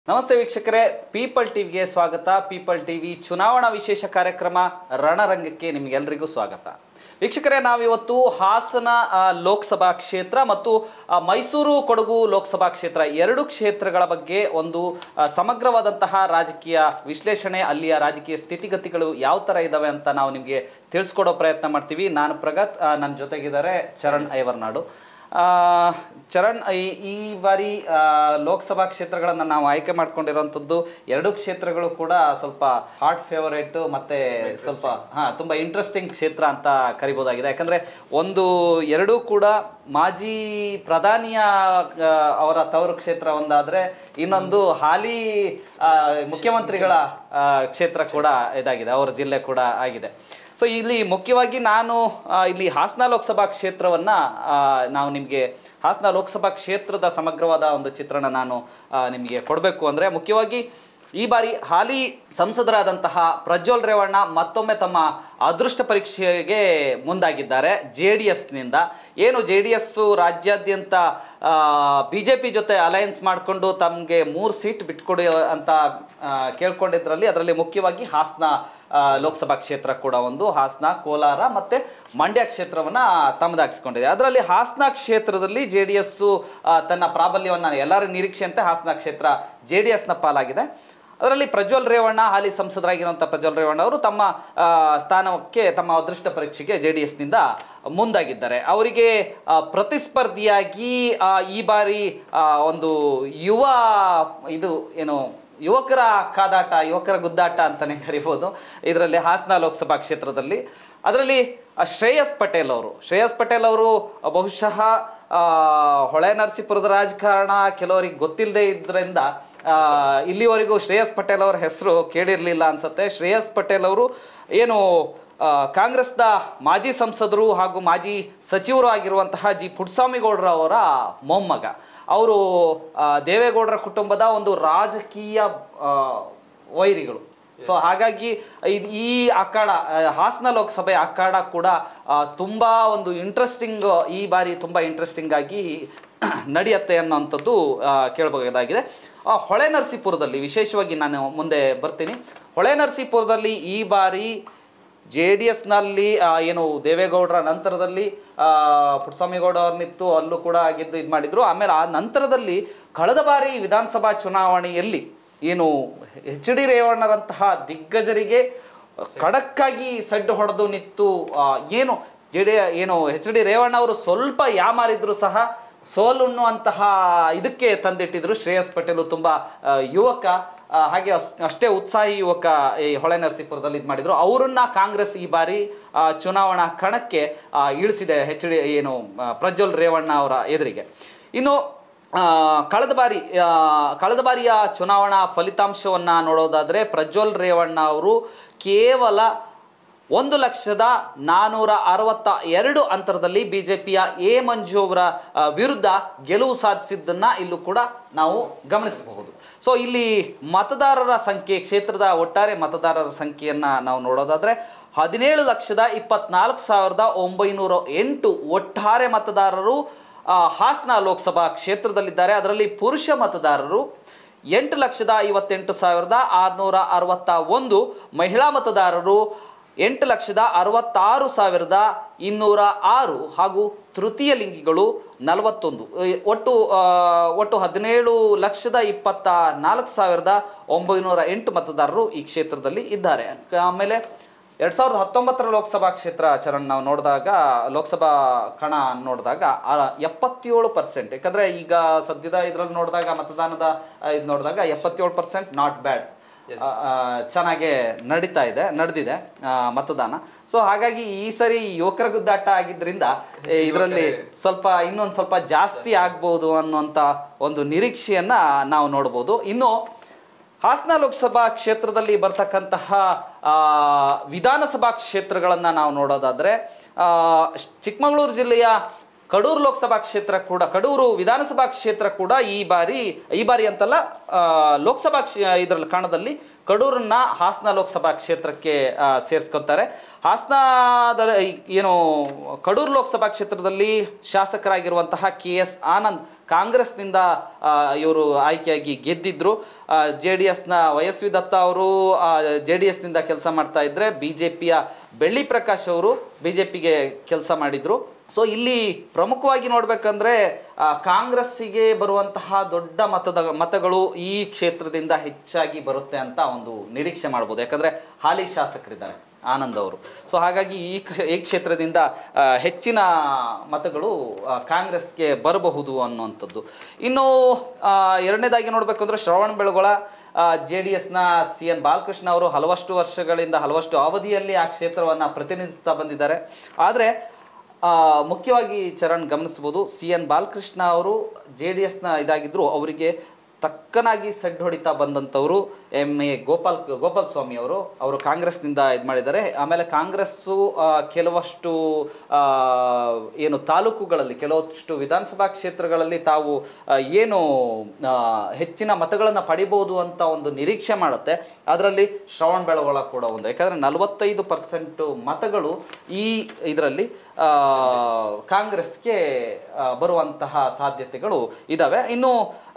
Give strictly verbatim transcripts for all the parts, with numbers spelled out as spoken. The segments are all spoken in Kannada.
ನಮಸ್ತೆ ವೀಕ್ಷಕರೇ, ಪೀಪಲ್ ಟಿವಿಗೆ ಸ್ವಾಗತ. ಪೀಪಲ್ ಟಿವಿ ಚುನಾವಣಾ ವಿಶೇಷ ಕಾರ್ಯಕ್ರಮ ರಣರಂಗಕ್ಕೆ ನಿಮಗೆಲ್ಲರಿಗೂ ಸ್ವಾಗತ. ವೀಕ್ಷಕರೇ, ನಾವಿವತ್ತು ಹಾಸನ ಲೋಕಸಭಾ ಕ್ಷೇತ್ರ ಮತ್ತು ಮೈಸೂರು ಕೊಡಗು ಲೋಕಸಭಾ ಕ್ಷೇತ್ರ ಎರಡು ಕ್ಷೇತ್ರಗಳ ಬಗ್ಗೆ ಒಂದು ಸಮಗ್ರವಾದಂತಹ ರಾಜಕೀಯ ವಿಶ್ಲೇಷಣೆ, ಅಲ್ಲಿಯ ರಾಜಕೀಯ ಸ್ಥಿತಿಗತಿಗಳು ಯಾವ ಥರ ಇದ್ದಾವೆ ಅಂತ ನಾವು ನಿಮಗೆ ತಿಳಿಸ್ಕೊಡೋ ಪ್ರಯತ್ನ ಮಾಡ್ತೀವಿ. ನಾನು ಪ್ರಗತ್, ನನ್ನ ಜೊತೆಗಿದ್ದಾರೆ ಚರಣ್ ಐವರ್ನಾಡು. ಚರಣ್, ಈ ಬಾರಿ ಲೋಕಸಭಾ ಕ್ಷೇತ್ರಗಳನ್ನು ನಾವು ಆಯ್ಕೆ ಮಾಡ್ಕೊಂಡಿರೋಂಥದ್ದು ಎರಡು ಕ್ಷೇತ್ರಗಳು ಕೂಡ ಸ್ವಲ್ಪ ಹಾಟ್ ಫೇವರೇಟ್ ಮತ್ತೆ ಸ್ವಲ್ಪ ಹಾ ತುಂಬಾ ಇಂಟ್ರೆಸ್ಟಿಂಗ್ ಕ್ಷೇತ್ರ ಅಂತ ಕರಿಬೋದಾಗಿದೆ. ಯಾಕಂದ್ರೆ ಒಂದು ಎರಡೂ ಕೂಡ ಮಾಜಿ ಪ್ರಧಾನಿಯ ಅವರ ತವರು ಕ್ಷೇತ್ರ ಒಂದಾದ್ರೆ, ಇನ್ನೊಂದು ಹಾಲಿ ಮುಖ್ಯಮಂತ್ರಿಗಳ ಕ್ಷೇತ್ರ ಕೂಡ ಇದಾಗಿದೆ, ಅವರ ಜಿಲ್ಲೆ ಕೂಡ ಆಗಿದೆ. ಸೊ ಇಲ್ಲಿ ಮುಖ್ಯವಾಗಿ ನಾನು ಇಲ್ಲಿ ಹಾಸನ ಲೋಕಸಭಾ ಕ್ಷೇತ್ರವನ್ನು ನಾವು ನಿಮಗೆ ಹಾಸನ ಲೋಕಸಭಾ ಕ್ಷೇತ್ರದ ಸಮಗ್ರವಾದ ಒಂದು ಚಿತ್ರಣ ನಾನು ನಿಮಗೆ ಕೊಡಬೇಕು ಅಂದರೆ, ಮುಖ್ಯವಾಗಿ ಈ ಬಾರಿ ಹಾಲಿ ಸಂಸದರಾದಂತಹ ಪ್ರಜ್ವಲ್ ರೇವಣ್ಣ ಮತ್ತೊಮ್ಮೆ ತಮ್ಮ ಅದೃಷ್ಟ ಪರೀಕ್ಷೆಗೆ ಮುಂದಾಗಿದ್ದಾರೆ. ಜೆ ಡಿ ಎಸ್ನಿಂದ ಏನು ಜೆ ಡಿ ಎಸ್ಸು ರಾಜ್ಯಾದ್ಯಂತ ಬಿ ಜೆ ಪಿ ಜೊತೆ ಅಲಯನ್ಸ್ ಮಾಡಿಕೊಂಡು ತಮಗೆ ಮೂರು ಸೀಟ್ ಬಿಟ್ಕೊಡಿ ಅಂತ ಕೇಳ್ಕೊಂಡಿದ್ರಲ್ಲಿ, ಅದರಲ್ಲಿ ಮುಖ್ಯವಾಗಿ ಹಾಸನ ಲೋಕಸಭಾ ಕ್ಷೇತ್ರ ಕೂಡ ಒಂದು. ಹಾಸನ, ಕೋಲಾರ ಮತ್ತು ಮಂಡ್ಯ ಕ್ಷೇತ್ರವನ್ನು ತಮ್ಮದಾಗಿಸ್ಕೊಂಡಿದೆ. ಅದರಲ್ಲಿ ಹಾಸನ ಕ್ಷೇತ್ರದಲ್ಲಿ ಜೆ ಡಿ ಎಸ್ಸು ತನ್ನ ಪ್ರಾಬಲ್ಯವನ್ನು, ಎಲ್ಲರ ನಿರೀಕ್ಷೆಯಂತೆ ಹಾಸನ ಕ್ಷೇತ್ರ ಜೆ ಡಿ ಎಸ್ನ ಪಾಲಾಗಿದೆ. ಅದರಲ್ಲಿ ಪ್ರಜ್ವಲ್ ರೇವಣ್ಣ, ಹಾಲಿ ಸಂಸದರಾಗಿರುವಂಥ ಪ್ರಜ್ವಲ್ ರೇವಣ್ಣ ಅವರು ತಮ್ಮ ಸ್ಥಾನಕ್ಕೆ, ತಮ್ಮ ಅದೃಷ್ಟ ಪರೀಕ್ಷೆಗೆ ಜೆ ಡಿ ಎಸ್ನಿಂದ ಮುಂದಾಗಿದ್ದಾರೆ. ಅವರಿಗೆ ಪ್ರತಿಸ್ಪರ್ಧಿಯಾಗಿ ಈ ಬಾರಿ ಒಂದು ಯುವ ಇದು ಏನು ಯುವಕರ ಕಾದಾಟ, ಯುವಕರ ಗುದ್ದಾಟ ಅಂತಲೇ ಕರಿಬೋದು ಇದರಲ್ಲಿ ಹಾಸನ ಲೋಕಸಭಾ ಕ್ಷೇತ್ರದಲ್ಲಿ. ಅದರಲ್ಲಿ ಶ್ರೇಯಸ್ ಪಟೇಲ್ ಅವರು ಶ್ರೇಯಸ್ ಪಟೇಲ್ ಅವರು ಬಹುಶಃ ಹೊಳೆ ನರಸೀಪುರದ ರಾಜಕಾರಣ ಕೆಲವರಿಗೆ ಗೊತ್ತಿಲ್ಲದೆ ಇದ್ದರಿಂದ ಇಲ್ಲಿವರೆಗೂ ಶ್ರೇಯಸ್ ಪಟೇಲ್ ಅವರ ಹೆಸರು ಕೇಳಿರಲಿಲ್ಲ ಅನ್ಸುತ್ತೆ. ಶ್ರೇಯಸ್ ಪಟೇಲ್ ಅವರು ಏನು ಕಾಂಗ್ರೆಸ್ನ ಮಾಜಿ ಸಂಸದರು ಹಾಗೂ ಮಾಜಿ ಸಚಿವರು ಆಗಿರುವಂತಹ ಜಿ ಪುಟ್ಟಸ್ವಾಮಿಗೌಡರ ಅವರ ಮೊಮ್ಮಗ. ಅವರು ದೇವೇಗೌಡರ ಕುಟುಂಬದ ಒಂದು ರಾಜಕೀಯ ವೈರಿಗಳು. ಸೊ ಹಾಗಾಗಿ ಈ ಅಖಾಡ, ಹಾಸನ ಲೋಕಸಭೆ ಅಖಾಡ ಕೂಡ ತುಂಬ ಒಂದು ಇಂಟ್ರೆಸ್ಟಿಂಗ್, ಈ ಬಾರಿ ತುಂಬ ಇಂಟ್ರೆಸ್ಟಿಂಗ್ ಆಗಿ ನಡೆಯುತ್ತೆ ಅನ್ನೋಂಥದ್ದು ಕೇಳಬಹುದಾಗಿದೆ. ಹೊಳೆ ನರಸೀಪುರದಲ್ಲಿ ವಿಶೇಷವಾಗಿ ನಾನು ಮುಂದೆ ಬರ್ತೀನಿ. ಹೊಳೆ ನರಸೀಪುರದಲ್ಲಿ ಈ ಬಾರಿ ಜೆ ಡಿ ಎಸ್ನಲ್ಲಿ ಏನು ದೇವೇಗೌಡರ ನಂತರದಲ್ಲಿ ಪುಟ್ಟಸ್ವಾಮಿಗೌಡ ಅವ್ರನ್ನಿತ್ತು, ಅಲ್ಲೂ ಕೂಡ ಆಗಿದ್ದು ಇದು ಮಾಡಿದ್ರು. ಆಮೇಲೆ ಆ ನಂತರದಲ್ಲಿ ಕಳೆದ ಬಾರಿ ವಿಧಾನಸಭಾ ಚುನಾವಣೆಯಲ್ಲಿ ಏನು ಎಚ್ ಡಿ ರೇವಣ್ಣರಂತಹ ದಿಗ್ಗಜರಿಗೆ ಖಡಕ್ಕಾಗಿ ಸಡ್ಡು ಹೊಡೆದು ನಿಂತು ಏನು ಜೆ ಡಿ ಏನು ಎಚ್ ಡಿ ರೇವಣ್ಣ ಅವರು ಸ್ವಲ್ಪ ಯಾಮಾರಿದ್ರು ಸಹ ಸೋಲುಣ್ಣುವಂತಹ ಇದಕ್ಕೆ ತಂದಿಟ್ಟಿದ್ರು. ಶ್ರೇಯಸ್ ಪಟೇಲ್ ತುಂಬ ಯುವಕ, ಹಾಗೆ ಅಷ್ಟೇ ಉತ್ಸಾಹಿ ಯುವಕ ಈ ಹೊಳೆ ನರಸೀಪುರದಲ್ಲಿ ಇದು ಮಾಡಿದ್ರು. ಅವರನ್ನ ಕಾಂಗ್ರೆಸ್ ಈ ಬಾರಿ ಚುನಾವಣಾ ಕಣಕ್ಕೆ ಇಳಿಸಿದೆ, ಎಚ್ ಡಿ ಏನು ಪ್ರಜ್ವಲ್ ರೇವಣ್ಣ ಅವರ ಎದುರಿಗೆ. ಇನ್ನು ಕಳೆದ ಬಾರಿ ಕಳೆದ ಬಾರಿಯ ಚುನಾವಣಾ ಫಲಿತಾಂಶವನ್ನು ನೋಡೋದಾದರೆ, ಪ್ರಜ್ವಲ್ ರೇವಣ್ಣ ಅವರು ಕೇವಲ ಒಂದು ಲಕ್ಷದ ನಾನ್ನೂರ ಅರವತ್ತ ಎರಡು ಅಂತರದಲ್ಲಿ ಬಿ ಜೆ ಪಿಯ ಎ ಮಂಜು ಅವರ ವಿರುದ್ಧ ಗೆಲುವು ಸಾಧಿಸಿದ್ದನ್ನು ಇಲ್ಲೂ ಕೂಡ ನಾವು ಗಮನಿಸಬಹುದು. ಸೊ ಇಲ್ಲಿ ಮತದಾರರ ಸಂಖ್ಯೆ, ಕ್ಷೇತ್ರದ ಒಟ್ಟಾರೆ ಮತದಾರರ ಸಂಖ್ಯೆಯನ್ನು ನಾವು ನೋಡೋದಾದರೆ ಹದಿನೇಳು ಲಕ್ಷದ ಇಪ್ಪತ್ನಾಲ್ಕು ಸಾವಿರದ ಒಂಬೈನೂರ ಎಂಟು ಒಟ್ಟಾರೆ ಮತದಾರರು ಹಾಸನ ಲೋಕಸಭಾ ಕ್ಷೇತ್ರದಲ್ಲಿದ್ದಾರೆ. ಅದರಲ್ಲಿ ಪುರುಷ ಮತದಾರರು ಎಂಟು ಲಕ್ಷದ ಐವತ್ತೆಂಟು ಸಾವಿರದ ಆರುನೂರ ಅರವತ್ತ ಒಂದು, ಮಹಿಳಾ ಮತದಾರರು ಎಂಟು ಲಕ್ಷದ ಅರವತ್ತಾರು ಸಾವಿರದ ಇನ್ನೂರ ಆರು ಹಾಗೂ ತೃತೀಯ ಲಿಂಗಿಗಳು ನಲವತ್ತೊಂದು. ಒಟ್ಟು ಒಟ್ಟು ಹದಿನೇಳು ಲಕ್ಷದ ಇಪ್ಪತ್ತ ನಾಲ್ಕು ಸಾವಿರದ ಒಂಬೈನೂರ ಎಂಟು ಮತದಾರರು ಈ ಕ್ಷೇತ್ರದಲ್ಲಿ ಇದ್ದಾರೆ. ಆಮೇಲೆ ಎರಡು ಸಾವಿರದ ಹತ್ತೊಂಬತ್ತರ ಲೋಕಸಭಾ ಕ್ಷೇತ್ರ ಚರಣ್ ನಾವು ನೋಡಿದಾಗ, ಲೋಕಸಭಾ ಕಣ ನೋಡಿದಾಗ ಎಪ್ಪತ್ತೇಳು ಪರ್ಸೆಂಟ್, ಯಾಕಂದರೆ ಈಗ ಸದ್ಯದ ಇದರಲ್ಲಿ ನೋಡಿದಾಗ ಮತದಾನದ ಇದು ನೋಡಿದಾಗ ಎಪ್ಪತ್ತೇಳು ಪರ್ಸೆಂಟ್ ನಾಟ್ ಬ್ಯಾಡ್, ಚೆನ್ನಾಗೇ ನಡೀತಾ ಇದೆ, ನಡೆದಿದೆ ಮತದಾನ. ಸೊ ಹಾಗಾಗಿ ಈ ಸರಿ ಯುವಕರ ಗುದ್ದಾಟ ಆಗಿದ್ದರಿಂದ ಇದರಲ್ಲಿ ಸ್ವಲ್ಪ ಇನ್ನೊಂದು ಸ್ವಲ್ಪ ಜಾಸ್ತಿ ಆಗ್ಬೋದು ಅನ್ನುವಂಥ ಒಂದು ನಿರೀಕ್ಷೆಯನ್ನು ನಾವು ನೋಡ್ಬೋದು. ಇನ್ನು ಹಾಸನ ಲೋಕಸಭಾ ಕ್ಷೇತ್ರದಲ್ಲಿ ಬರ್ತಕ್ಕಂತಹ ವಿಧಾನಸಭಾ ಕ್ಷೇತ್ರಗಳನ್ನು ನಾವು ನೋಡೋದಾದರೆ, ಚಿಕ್ಕಮಗಳೂರು ಜಿಲ್ಲೆಯ ಕಡೂರು ಲೋಕಸಭಾ ಕ್ಷೇತ್ರ ಕೂಡ ಕಡೂರು ವಿಧಾನಸಭಾ ಕ್ಷೇತ್ರ ಕೂಡ ಈ ಬಾರಿ ಈ ಬಾರಿ ಅಂತಲ್ಲ ಲೋಕಸಭಾ ಕ್ಷೇ ಇದರಲ್ಲಿ ಕಾರಣದಲ್ಲಿ ಕಡೂರನ್ನ ಹಾಸನ ಲೋಕಸಭಾ ಕ್ಷೇತ್ರಕ್ಕೆ ಸೇರಿಸ್ಕೊತಾರೆ. ಹಾಸನದ ಏನು ಕಡೂರು ಲೋಕಸಭಾ ಕ್ಷೇತ್ರದಲ್ಲಿ ಶಾಸಕರಾಗಿರುವಂತಹ ಕೆ ಎಸ್ ಆನಂದ್ ಕಾಂಗ್ರೆಸ್ನಿಂದ ಇವರು ಆಯ್ಕೆಯಾಗಿ ಗೆದ್ದಿದ್ರು. ಜೆ ಡಿ ಎಸ್ನ ವಯಸ್ವಿ ದತ್ತ ಅವರು ಜೆ ಡಿ ಎಸ್ನಿಂದ ಕೆಲಸ ಮಾಡ್ತಾ ಇದ್ರೆ ಬಿ ಜೆ ಪಿಯ ಬೆಳ್ಳಿ ಪ್ರಕಾಶ್ ಅವರು ಬಿ ಜೆ ಪಿಗೆ ಕೆಲಸ ಮಾಡಿದ್ರು. ಸೊ ಇಲ್ಲಿ ಪ್ರಮುಖವಾಗಿ ನೋಡ್ಬೇಕಂದ್ರೆ ಕಾಂಗ್ರೆಸ್ಸಿಗೆ ಬರುವಂತಹ ದೊಡ್ಡ ಮತದ ಮತಗಳು ಈ ಕ್ಷೇತ್ರದಿಂದ ಹೆಚ್ಚಾಗಿ ಬರುತ್ತೆ ಅಂತ ಒಂದು ನಿರೀಕ್ಷೆ ಮಾಡ್ಬೋದು. ಯಾಕಂದ್ರೆ ಹಾಲಿ ಶಾಸಕರಿದ್ದಾರೆ ಆನಂದ್ ಅವರು. ಸೊ ಹಾಗಾಗಿ ಈ ಈ ಕ್ಷೇತ್ರದಿಂದ ಹೆಚ್ಚಿನ ಮತಗಳು ಕಾಂಗ್ರೆಸ್ಗೆ ಬರಬಹುದು ಅನ್ನುವಂಥದ್ದು. ಇನ್ನು ಎರಡನೇದಾಗಿ ನೋಡ್ಬೇಕಂದ್ರೆ ಶ್ರವಣ ಬೆಳಗೊಳ ಜೆ ಡಿ ಎಸ್ನ ಸಿ ಎನ್ ಬಾಲಕೃಷ್ಣ ಅವರು ಹಲವಷ್ಟು ವರ್ಷಗಳಿಂದ ಹಲವಷ್ಟು ಅವಧಿಯಲ್ಲಿ ಆ ಕ್ಷೇತ್ರವನ್ನು ಪ್ರತಿನಿಧಿಸ್ತಾ ಬಂದಿದ್ದಾರೆ. ಆದರೆ ಮುಖ್ಯವಾಗಿ ಚರಣ್ ಗಮನಿಸ್ಬೋದು, ಸಿ ಎನ್ ಬಾಲಕೃಷ್ಣ ಅವರು ಜೆ ಡಿ ಎಸ್ನ ಇದಾಗಿದ್ದರು. ಅವರಿಗೆ ತಕ್ಕನಾಗಿ ಸೆಡ್ ಹೊಡಿತಾ ಬಂದಂಥವರು ಎಮ್ ಎ ಗೋಪಾಲ್ ಗೋಪಾಲ್ ಸ್ವಾಮಿ ಅವರು ಅವರು ಕಾಂಗ್ರೆಸ್ನಿಂದ ಇದು ಮಾಡಿದ್ದಾರೆ. ಆಮೇಲೆ ಕಾಂಗ್ರೆಸ್ಸು ಕೆಲವಷ್ಟು ಏನು ತಾಲೂಕುಗಳಲ್ಲಿ ಕೆಲವಷ್ಟು ವಿಧಾನಸಭಾ ಕ್ಷೇತ್ರಗಳಲ್ಲಿ ತಾವು ಏನು ಹೆಚ್ಚಿನ ಮತಗಳನ್ನು ಪಡಿಬೋದು ಅಂತ ಒಂದು ನಿರೀಕ್ಷೆ ಮಾಡುತ್ತೆ. ಅದರಲ್ಲಿ ಶ್ರವಣ ಬೆಳಗೊಳ ಕೂಡ ಒಂದು. ಯಾಕಂದರೆ ನಲವತ್ತೈದು ಪರ್ಸೆಂಟು ಮತಗಳು ಈ ಇದರಲ್ಲಿ ಕಾಂಗ್ರೆಸ್ಗೆ ಬರುವಂತಹ ಸಾಧ್ಯತೆಗಳು ಇದ್ದಾವೆ. ಇನ್ನು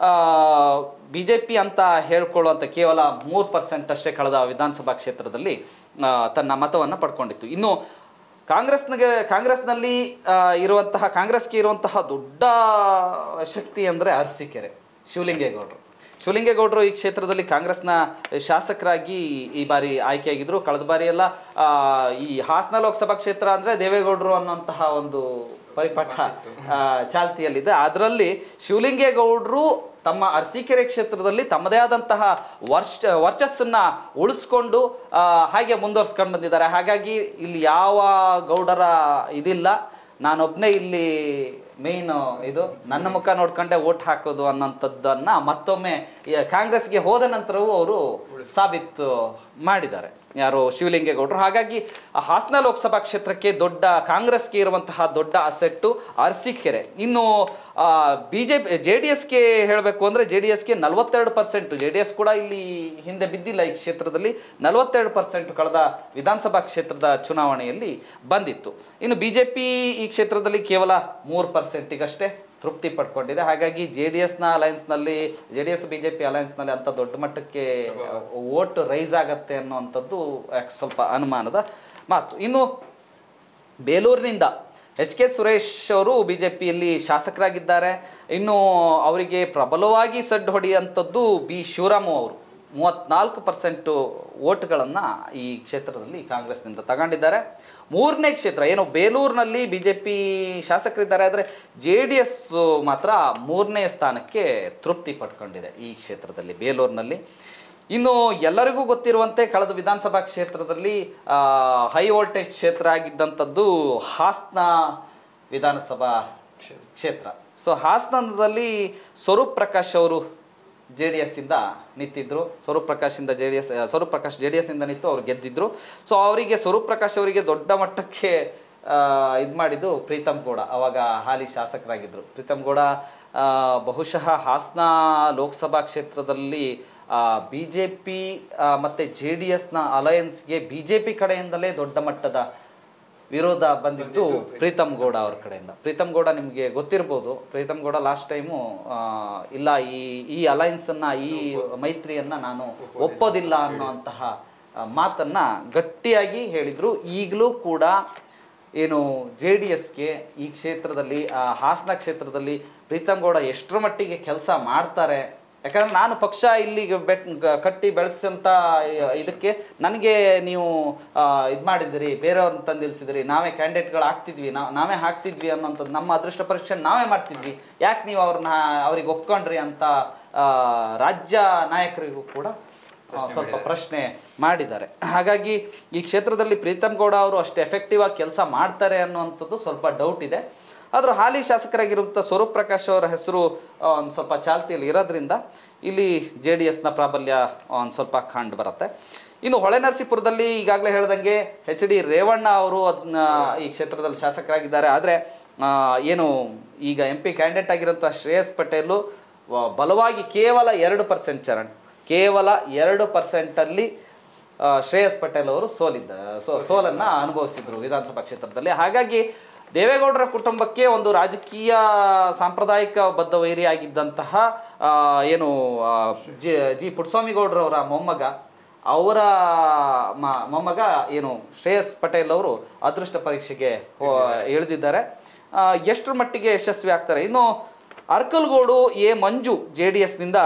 ಬಿ ಜೆ ಪಿ ಅಂತ ಹೇಳ್ಕೊಳ್ಳುವಂಥ ಕೇವಲ ಮೂರು ಪರ್ಸೆಂಟ್ ಅಷ್ಟೇ ಕಳೆದ ವಿಧಾನಸಭಾ ಕ್ಷೇತ್ರದಲ್ಲಿ ತನ್ನ ಮತವನ್ನು ಪಡ್ಕೊಂಡಿತ್ತು. ಇನ್ನು ಕಾಂಗ್ರೆಸ್ನಿಗೆ ಕಾಂಗ್ರೆಸ್ನಲ್ಲಿ ಇರುವಂತಹ ಕಾಂಗ್ರೆಸ್ಗೆ ಇರುವಂತಹ ದೊಡ್ಡ ಶಕ್ತಿ ಅಂದರೆ ಅರಸೀಕೆರೆ ಶಿವಲಿಂಗೇಗೌಡರು. ಶಿವಲಿಂಗೇಗೌಡರು ಈ ಕ್ಷೇತ್ರದಲ್ಲಿ ಕಾಂಗ್ರೆಸ್ನ ಶಾಸಕರಾಗಿ ಈ ಬಾರಿ ಆಯ್ಕೆಯಾಗಿದ್ದರು. ಕಳೆದ ಬಾರಿ ಎಲ್ಲ ಈ ಹಾಸನ ಲೋಕಸಭಾ ಕ್ಷೇತ್ರ ಅಂದರೆ ದೇವೇಗೌಡರು ಅನ್ನುವಂತಹ ಒಂದು ಪರಿಪಾಠ ಚಾಲ್ತಿಯಲ್ಲಿದೆ. ಅದರಲ್ಲಿ ಶಿವಲಿಂಗೇಗೌಡರು ತಮ್ಮ ಅರಸೀಕೆರೆ ಕ್ಷೇತ್ರದಲ್ಲಿ ತಮ್ಮದೇ ಆದಂತಹ ವರ್ಷ ವರ್ಚಸ್ಸನ್ನು ಉಳಿಸ್ಕೊಂಡು ಹಾಗೆ ಮುಂದುವರ್ಸ್ಕೊಂಡು ಬಂದಿದ್ದಾರೆ. ಹಾಗಾಗಿ ಇಲ್ಲಿ ಯಾವ ಗೌಡರ ಇದಿಲ್ಲ, ನಾನೊಬ್ಬನೇ ಇಲ್ಲಿ ಮೇನ್ ಇದು ನನ್ನ ಮುಖ ನೋಡ್ಕೊಂಡೆ ಓಟ್ ಹಾಕೋದು ಅನ್ನೋಂಥದ್ದನ್ನು ಮತ್ತೊಮ್ಮೆ ಕಾಂಗ್ರೆಸ್ಗೆ ಹೋದ ನಂತರವೂ ಅವರು ಸಾಬೀತು ಮಾಡಿದ್ದಾರೆ, ಯಾರು ಶಿವಲಿಂಗೇಗೌಡರು. ಹಾಗಾಗಿ ಹಾಸನ ಲೋಕಸಭಾ ಕ್ಷೇತ್ರಕ್ಕೆ ದೊಡ್ಡ ಕಾಂಗ್ರೆಸ್ಗೆ ಇರುವಂತಹ ದೊಡ್ಡ ಅಸೆಟ್ಟು ಅರಸೀಕೆರೆ. ಇನ್ನು B J P J D ಎಸ್ಗೆ ಹೇಳಬೇಕು ಅಂದರೆ ಜೆ ಡಿ ಎಸ್ಗೆ ನಲವತ್ತೆರಡು ಪರ್ಸೆಂಟು ಜೆ ಡಿ ಎಸ್ ಕೂಡ ಇಲ್ಲಿ ಹಿಂದೆ ಬಿದ್ದಿಲ್ಲ. ಈ ಕ್ಷೇತ್ರದಲ್ಲಿ ನಲವತ್ತೆರಡು ಪರ್ಸೆಂಟ್ ಕಳೆದ ವಿಧಾನಸಭಾ ಕ್ಷೇತ್ರದ ಚುನಾವಣೆಯಲ್ಲಿ ಬಂದಿತ್ತು. ಇನ್ನು ಬಿ ಜೆ ಪಿ ಈ ಕ್ಷೇತ್ರದಲ್ಲಿ ಕೇವಲ ಮೂರು ಪರ್ಸೆಂಟಿಗಷ್ಟೇ ತೃಪ್ತಿ ಪಡ್ಕೊಂಡಿದೆ. ಹಾಗಾಗಿ ಜೆ ಡಿ ಎಸ್ನ ಅಲಯನ್ಸ್ನಲ್ಲಿ J D S B J P ಅಲಯನ್ಸ್ನಲ್ಲಿ ಅಂಥ ದೊಡ್ಡ ಮಟ್ಟಕ್ಕೆ ವೋಟ್ ರೈಸ್ ಆಗತ್ತೆ ಅನ್ನುವಂಥದ್ದು ಸ್ವಲ್ಪ ಅನುಮಾನದ ಮಾತು. ಇನ್ನು ಬೇಲೂರಿನಿಂದ ಎಚ್ ಕೆ ಸುರೇಶ್ ಅವರು ಬಿ ಜೆ ಪಿಯಲ್ಲಿ ಶಾಸಕರಾಗಿದ್ದಾರೆ. ಇನ್ನು ಅವರಿಗೆ ಪ್ರಬಲವಾಗಿ ಸಡ್ಡು ಹೊಡೆಯುವಂಥದ್ದು ಬಿ ಶಿವರಾಮು ಅವರು. ಮೂವತ್ತ್ನಾಲ್ಕು ಪರ್ಸೆಂಟು ವೋಟ್ಗಳನ್ನು ಈ ಕ್ಷೇತ್ರದಲ್ಲಿ ಕಾಂಗ್ರೆಸ್ನಿಂದ ತಗೊಂಡಿದ್ದಾರೆ. ಮೂರನೇ ಕ್ಷೇತ್ರ ಏನು ಬೇಲೂರಿನಲ್ಲಿ ಬಿ ಜೆ ಪಿ ಶಾಸಕರಿದ್ದಾರೆ, ಆದರೆ ಜೆ ಡಿ ಎಸ್ ಮಾತ್ರ ಮೂರನೇ ಸ್ಥಾನಕ್ಕೆ ತೃಪ್ತಿ ಪಡ್ಕೊಂಡಿದೆ ಈ ಕ್ಷೇತ್ರದಲ್ಲಿ ಬೇಲೂರಿನಲ್ಲಿ. ಇನ್ನು ಎಲ್ಲರಿಗೂ ಗೊತ್ತಿರುವಂತೆ ಕಳೆದ ವಿಧಾನಸಭಾ ಕ್ಷೇತ್ರದಲ್ಲಿ ಹೈ ವೋಲ್ಟೇಜ್ ಕ್ಷೇತ್ರ ಆಗಿದ್ದಂಥದ್ದು ಹಾಸನ ವಿಧಾನಸಭಾ ಕ್ಷೇತ್ರ. ಸೊ ಹಾಸನದಲ್ಲಿ ಸ್ವರೂಪ್ ಪ್ರಕಾಶ್ ಅವರು ಜೆ ಡಿ ಎಸ್ ಇಂದ ನಿಂತಿದ್ರು. ಸ್ವರೂಪ್ ಪ್ರಕಾಶ್ ಇಂದ J D S Swaroop Prakash J D S ಇಂದ ನಿಂತು ಅವ್ರು ಗೆದ್ದಿದ್ರು. ಸೊ ಅವರಿಗೆ ಸ್ವರೂಪ್ ಪ್ರಕಾಶ್ ಅವರಿಗೆ ದೊಡ್ಡ ಮಟ್ಟಕ್ಕೆ ಇದು ಮಾಡಿದ್ದು ಪ್ರೀತಮ್ ಗೌಡ, ಅವಾಗ ಹಾಲಿ ಶಾಸಕರಾಗಿದ್ದರು. ಪ್ರೀತಮ್ ಗೌಡ ಬಹುಶಃ ಹಾಸನ ಲೋಕಸಭಾ ಕ್ಷೇತ್ರದಲ್ಲಿ ಬಿ ಜೆ ಪಿ ಮತ್ತು ಜೆ ಡಿ ಎಸ್ನ ಅಲಯನ್ಸ್ಗೆ ಬಿ ಜೆ ಪಿ ಕಡೆಯಿಂದಲೇ ದೊಡ್ಡ ಮಟ್ಟದ ವಿರೋಧ ಬಂದಿದ್ದು ಪ್ರೀತಮ್ ಗೌಡ ಅವ್ರ ಕಡೆಯಿಂದ. ಪ್ರೀತಮ್ ಗೌಡ ನಿಮಗೆ ಗೊತ್ತಿರ್ಬೋದು, ಪ್ರೀತಮ್ ಗೌಡ ಲಾಸ್ಟ್ ಟೈಮು ಇಲ್ಲ ಈ ಈ ಅಲಯನ್ಸನ್ನು ಈ ಮೈತ್ರಿಯನ್ನು ನಾನು ಒಪ್ಪೋದಿಲ್ಲ ಅನ್ನೋಂತಹ ಮಾತನ್ನು ಗಟ್ಟಿಯಾಗಿ ಹೇಳಿದರು. ಈಗಲೂ ಕೂಡ ಏನು ಜೆ ಡಿ ಎಸ್ಗೆ ಈ ಕ್ಷೇತ್ರದಲ್ಲಿ ಹಾಸನ ಕ್ಷೇತ್ರದಲ್ಲಿ ಪ್ರೀತಮ್ ಗೌಡ ಎಷ್ಟರ ಮಟ್ಟಿಗೆ ಕೆಲಸ ಮಾಡ್ತಾರೆ, ಯಾಕಂದ್ರೆ ನಾನು ಪಕ್ಷ ಇಲ್ಲಿಗೆ ಬೆಟ್ ಕಟ್ಟಿ ಬೆಳೆಸಂತ ಇದಕ್ಕೆ ನನಗೆ ನೀವು ಇದು ಮಾಡಿದಿರಿ, ಬೇರೆಯವ್ರನ್ನ ತಂದು ನಿಲ್ಲಿಸಿದಿರಿ, ನಾವೇ ಕ್ಯಾಂಡಿಡೇಟ್ಗಳು ಆಗ್ತಿದ್ವಿ, ನಾವು ನಾವೇ ಹಾಕ್ತಿದ್ವಿ ಅನ್ನೋಂಥದ್ದು, ನಮ್ಮ ಅದೃಷ್ಟ ಪರೀಕ್ಷೆ ನಾವೇ ಮಾಡ್ತಿದ್ವಿ, ಯಾಕೆ ನೀವು ಅವ್ರನ್ನ ಅವ್ರಿಗೆ ಒಪ್ಕೊಂಡ್ರಿ ಅಂತ ರಾಜ್ಯ ನಾಯಕರಿಗೂ ಕೂಡ ಸ್ವಲ್ಪ ಪ್ರಶ್ನೆ ಮಾಡಿದ್ದಾರೆ. ಹಾಗಾಗಿ ಈ ಕ್ಷೇತ್ರದಲ್ಲಿ ಪ್ರೀತಮ್ ಗೌಡ ಅವರು ಅಷ್ಟು ಎಫೆಕ್ಟಿವ್ ಆಗಿ ಕೆಲಸ ಮಾಡ್ತಾರೆ ಅನ್ನುವಂಥದ್ದು ಸ್ವಲ್ಪ ಡೌಟ್ ಇದೆ. ಆದರೂ ಹಾಲಿ ಶಾಸಕರಾಗಿರುವಂಥ ಸ್ವರೂಪ್ ಪ್ರಕಾಶ್ ಅವರ ಹೆಸರು ಒಂದು ಸ್ವಲ್ಪ ಚಾಲ್ತಿಯಲ್ಲಿ ಇರೋದ್ರಿಂದ ಇಲ್ಲಿ ಜೆ ಡಿ ಎಸ್ನ ಪ್ರಾಬಲ್ಯ ಒಂದು ಸ್ವಲ್ಪ ಕಂಡು ಬರುತ್ತೆ. ಇನ್ನು ಹೊಳೆನರಸೀಪುರದಲ್ಲಿ ಈಗಾಗಲೇ ಹೇಳ್ದಂಗೆ ಎಚ್ ಡಿ ರೇವಣ್ಣ ಅವರು ಅದನ್ನ ಈ ಕ್ಷೇತ್ರದಲ್ಲಿ ಶಾಸಕರಾಗಿದ್ದಾರೆ. ಆದರೆ ಏನು ಈಗ ಎಂ ಪಿ ಕ್ಯಾಂಡಿಡೇಟ್ ಆಗಿರೋಂಥ ಶ್ರೇಯಸ್ ಪಟೇಲು ಬಲವಾಗಿ ಕೇವಲ ಎರಡು ಪರ್ಸೆಂಟ್ ಚರಣ್ ಕೇವಲ ಎರಡು ಪರ್ಸೆಂಟಲ್ಲಿ ಶ್ರೇಯಸ್ ಪಟೇಲ್ ಅವರು ಸೋಲಿದ್ದ ಸೋ ಸೋಲನ್ನು ಅನುಭವಿಸಿದ್ರು ವಿಧಾನಸಭಾ ಕ್ಷೇತ್ರದಲ್ಲಿ. ಹಾಗಾಗಿ ದೇವೇಗೌಡರ ಕುಟುಂಬಕ್ಕೆ ಒಂದು ರಾಜಕೀಯ ಸಾಂಪ್ರದಾಯಿಕ ಬದ್ಧ ವೈರಿ ಆಗಿದ್ದಂತಹ ಏನು ಜಿ ಜಿ ಪುಟ್ಟಸ್ವಾಮಿಗೌಡರವರ ಮೊಮ್ಮಗ ಅವರ ಮೊಮ್ಮಗ ಏನು ಶ್ರೇಯಸ್ ಪಟೇಲ್ ಅವರು ಅದೃಷ್ಟ ಪರೀಕ್ಷೆಗೆ ಇಳಿದಿದ್ದಾರೆ. ಎಷ್ಟರ ಮಟ್ಟಿಗೆ ಯಶಸ್ವಿ ಆಗ್ತಾರೆ? ಇನ್ನು Arkalgud A Manju J D ಎಸ್ನಿಂದ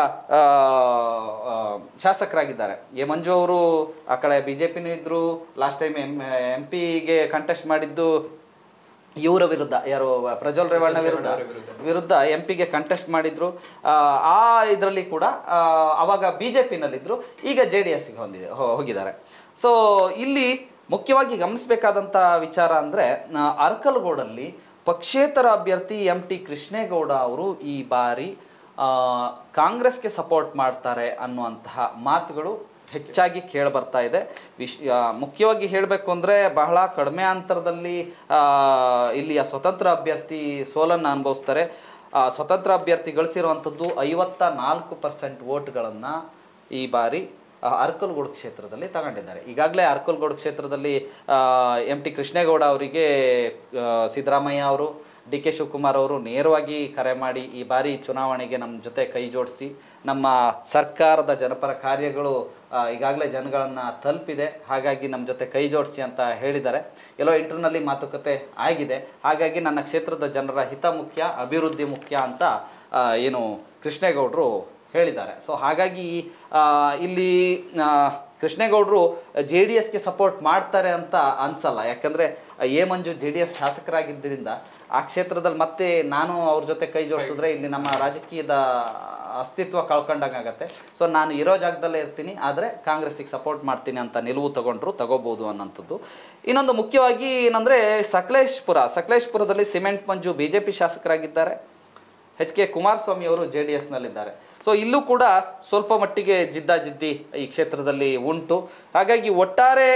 ಶಾಸಕರಾಗಿದ್ದಾರೆ. ಎ ಮಂಜು ಅವರು ಆ ಕಡೆ ಬಿ ಜೆ ಪಿನೂ ಇದ್ದರು. ಲಾಸ್ಟ್ ಟೈಮ್ ಎಂ ಎಂ ಪಿಗೆ ಕಂಟೆಸ್ಟ್ ಮಾಡಿದ್ದು ಇವರ ವಿರುದ್ಧ, ಯಾರು ಪ್ರಜ್ವಲ್ ರೇವಣ್ಣ ವಿರುದ್ಧ ವಿರುದ್ಧ ಎಂ ಪಿಗೆ ಕಂಟೆಸ್ಟ್ ಮಾಡಿದ್ರು. ಆ ಇದರಲ್ಲಿ ಕೂಡ ಅವಾಗ ಬಿ ಜೆ ಪಿನಲ್ಲಿದ್ದರು, ಈಗ ಜೆ ಡಿ ಎಸ್ಗೆ ಹೊಂದಿದೆ ಹೋಗಿದ್ದಾರೆ. ಸೊ ಇಲ್ಲಿ ಮುಖ್ಯವಾಗಿ ಗಮನಿಸಬೇಕಾದಂಥ ವಿಚಾರ ಅಂದರೆ ಅರ್ಕಲ್ಗೋಡಲ್ಲಿ ಪಕ್ಷೇತರ ಅಭ್ಯರ್ಥಿ ಎಂ ಟಿ ಕೃಷ್ಣೇಗೌಡ ಅವರು ಈ ಬಾರಿ ಕಾಂಗ್ರೆಸ್ಗೆ ಸಪೋರ್ಟ್ ಮಾಡ್ತಾರೆ ಅನ್ನುವಂತಹ ಮಾತುಗಳು ಹೆಚ್ಚಾಗಿ ಕೇಳಿ ಬರ್ತಾ ಇದೆ. ವಿಶ್ ಮುಖ್ಯವಾಗಿ ಹೇಳಬೇಕು ಅಂದರೆ ಬಹಳ ಕಡಿಮೆ ಅಂತರದಲ್ಲಿ ಇಲ್ಲಿಯ ಸ್ವತಂತ್ರ ಅಭ್ಯರ್ಥಿ ಸೋಲನ್ನು ಅನುಭವಿಸ್ತಾರೆ. ಸ್ವತಂತ್ರ ಅಭ್ಯರ್ಥಿ ಗಳಿಸಿರುವಂಥದ್ದು ಐವತ್ತ ನಾಲ್ಕು ಪರ್ಸೆಂಟ್ ವೋಟ್ಗಳನ್ನು ಈ ಬಾರಿ ಅರ್ಕಲ್ಗೋಡು ಕ್ಷೇತ್ರದಲ್ಲಿ ತಗೊಂಡಿದ್ದಾರೆ. ಈಗಾಗಲೇ ಅರ್ಕಲ್ಗೋಡು ಕ್ಷೇತ್ರದಲ್ಲಿ ಎಂ ಟಿ ಕೃಷ್ಣೇಗೌಡ ಅವರಿಗೆ ಸಿದ್ದರಾಮಯ್ಯ ಅವರು, ಡಿ ಕೆ ಶಿವಕುಮಾರ್ ಅವರು ನೇರವಾಗಿ ಕರೆ ಮಾಡಿ ಈ ಬಾರಿ ಚುನಾವಣೆಗೆ ನಮ್ಮ ಜೊತೆ ಕೈ ಜೋಡಿಸಿ, ನಮ್ಮ ಸರ್ಕಾರದ ಜನಪರ ಕಾರ್ಯಗಳು ಈಗಾಗಲೇ ಜನಗಳನ್ನು ತಲುಪಿದೆ, ಹಾಗಾಗಿ ನಮ್ಮ ಜೊತೆ ಕೈ ಜೋಡಿಸಿ ಅಂತ ಹೇಳಿದ್ದಾರೆ. ಎಲ್ಲೋ ಇಂಟರ್ನಲ್ಲಿ ಮಾತುಕತೆ ಆಗಿದೆ. ಹಾಗಾಗಿ ನನ್ನ ಕ್ಷೇತ್ರದ ಜನರ ಹಿತ ಮುಖ್ಯ, ಅಭಿವೃದ್ಧಿ ಮುಖ್ಯ ಅಂತ ಏನು ಕೃಷ್ಣೇಗೌಡರು ಹೇಳಿದ್ದಾರೆ. ಸೊ ಹಾಗಾಗಿ ಇಲ್ಲಿ ಕೃಷ್ಣೇಗೌಡರು ಜೆ ಡಿ ಎಸ್ಗೆ ಸಪೋರ್ಟ್ ಮಾಡ್ತಾರೆ ಅಂತ ಅನ್ಸಲ್ಲ. ಯಾಕಂದರೆ A Manju J D S ಶಾಸಕರಾಗಿದ್ದರಿಂದ ಆ ಕ್ಷೇತ್ರದಲ್ಲಿ ಮತ್ತೆ ನಾನು ಅವ್ರ ಜೊತೆ ಕೈ ಜೋಡಿಸಿದ್ರೆ ಇಲ್ಲಿ ನಮ್ಮ ರಾಜಕೀಯದ ಅಸ್ತಿತ್ವ ಕಳ್ಕೊಂಡಂಗಾಗತ್ತೆ. ಸೊ ನಾನು ಇರೋ ಜಾಗದಲ್ಲೇ ಇರ್ತೀನಿ, ಆದರೆ ಕಾಂಗ್ರೆಸ್ಸಿಗೆ ಸಪೋರ್ಟ್ ಮಾಡ್ತೀನಿ ಅಂತ ನಿಲುವು ತಗೊಂಡ್ರು ತಗೋಬೋದು ಅನ್ನೋಂಥದ್ದು. ಇನ್ನೊಂದು ಮುಖ್ಯವಾಗಿ ಏನಂದರೆ ಸಕಲೇಶ್ಪುರ ಸಕಲೇಶ್ಪುರದಲ್ಲಿ cement Manju B J P ಶಾಸಕರಾಗಿದ್ದಾರೆ. ಎಚ್ ಕೆ ಕುಮಾರಸ್ವಾಮಿ ಅವರು ಜೆ ಡಿ ಎಸ್ನಲ್ಲಿದ್ದಾರೆ. ಸೊ ಇಲ್ಲೂ ಕೂಡ ಸ್ವಲ್ಪ ಮಟ್ಟಿಗೆ ಜಿದ್ದಾಜಿದ್ದಿ ಈ ಕ್ಷೇತ್ರದಲ್ಲಿ ಉಂಟು. ಹಾಗಾಗಿ ಒಟ್ಟಾರೆ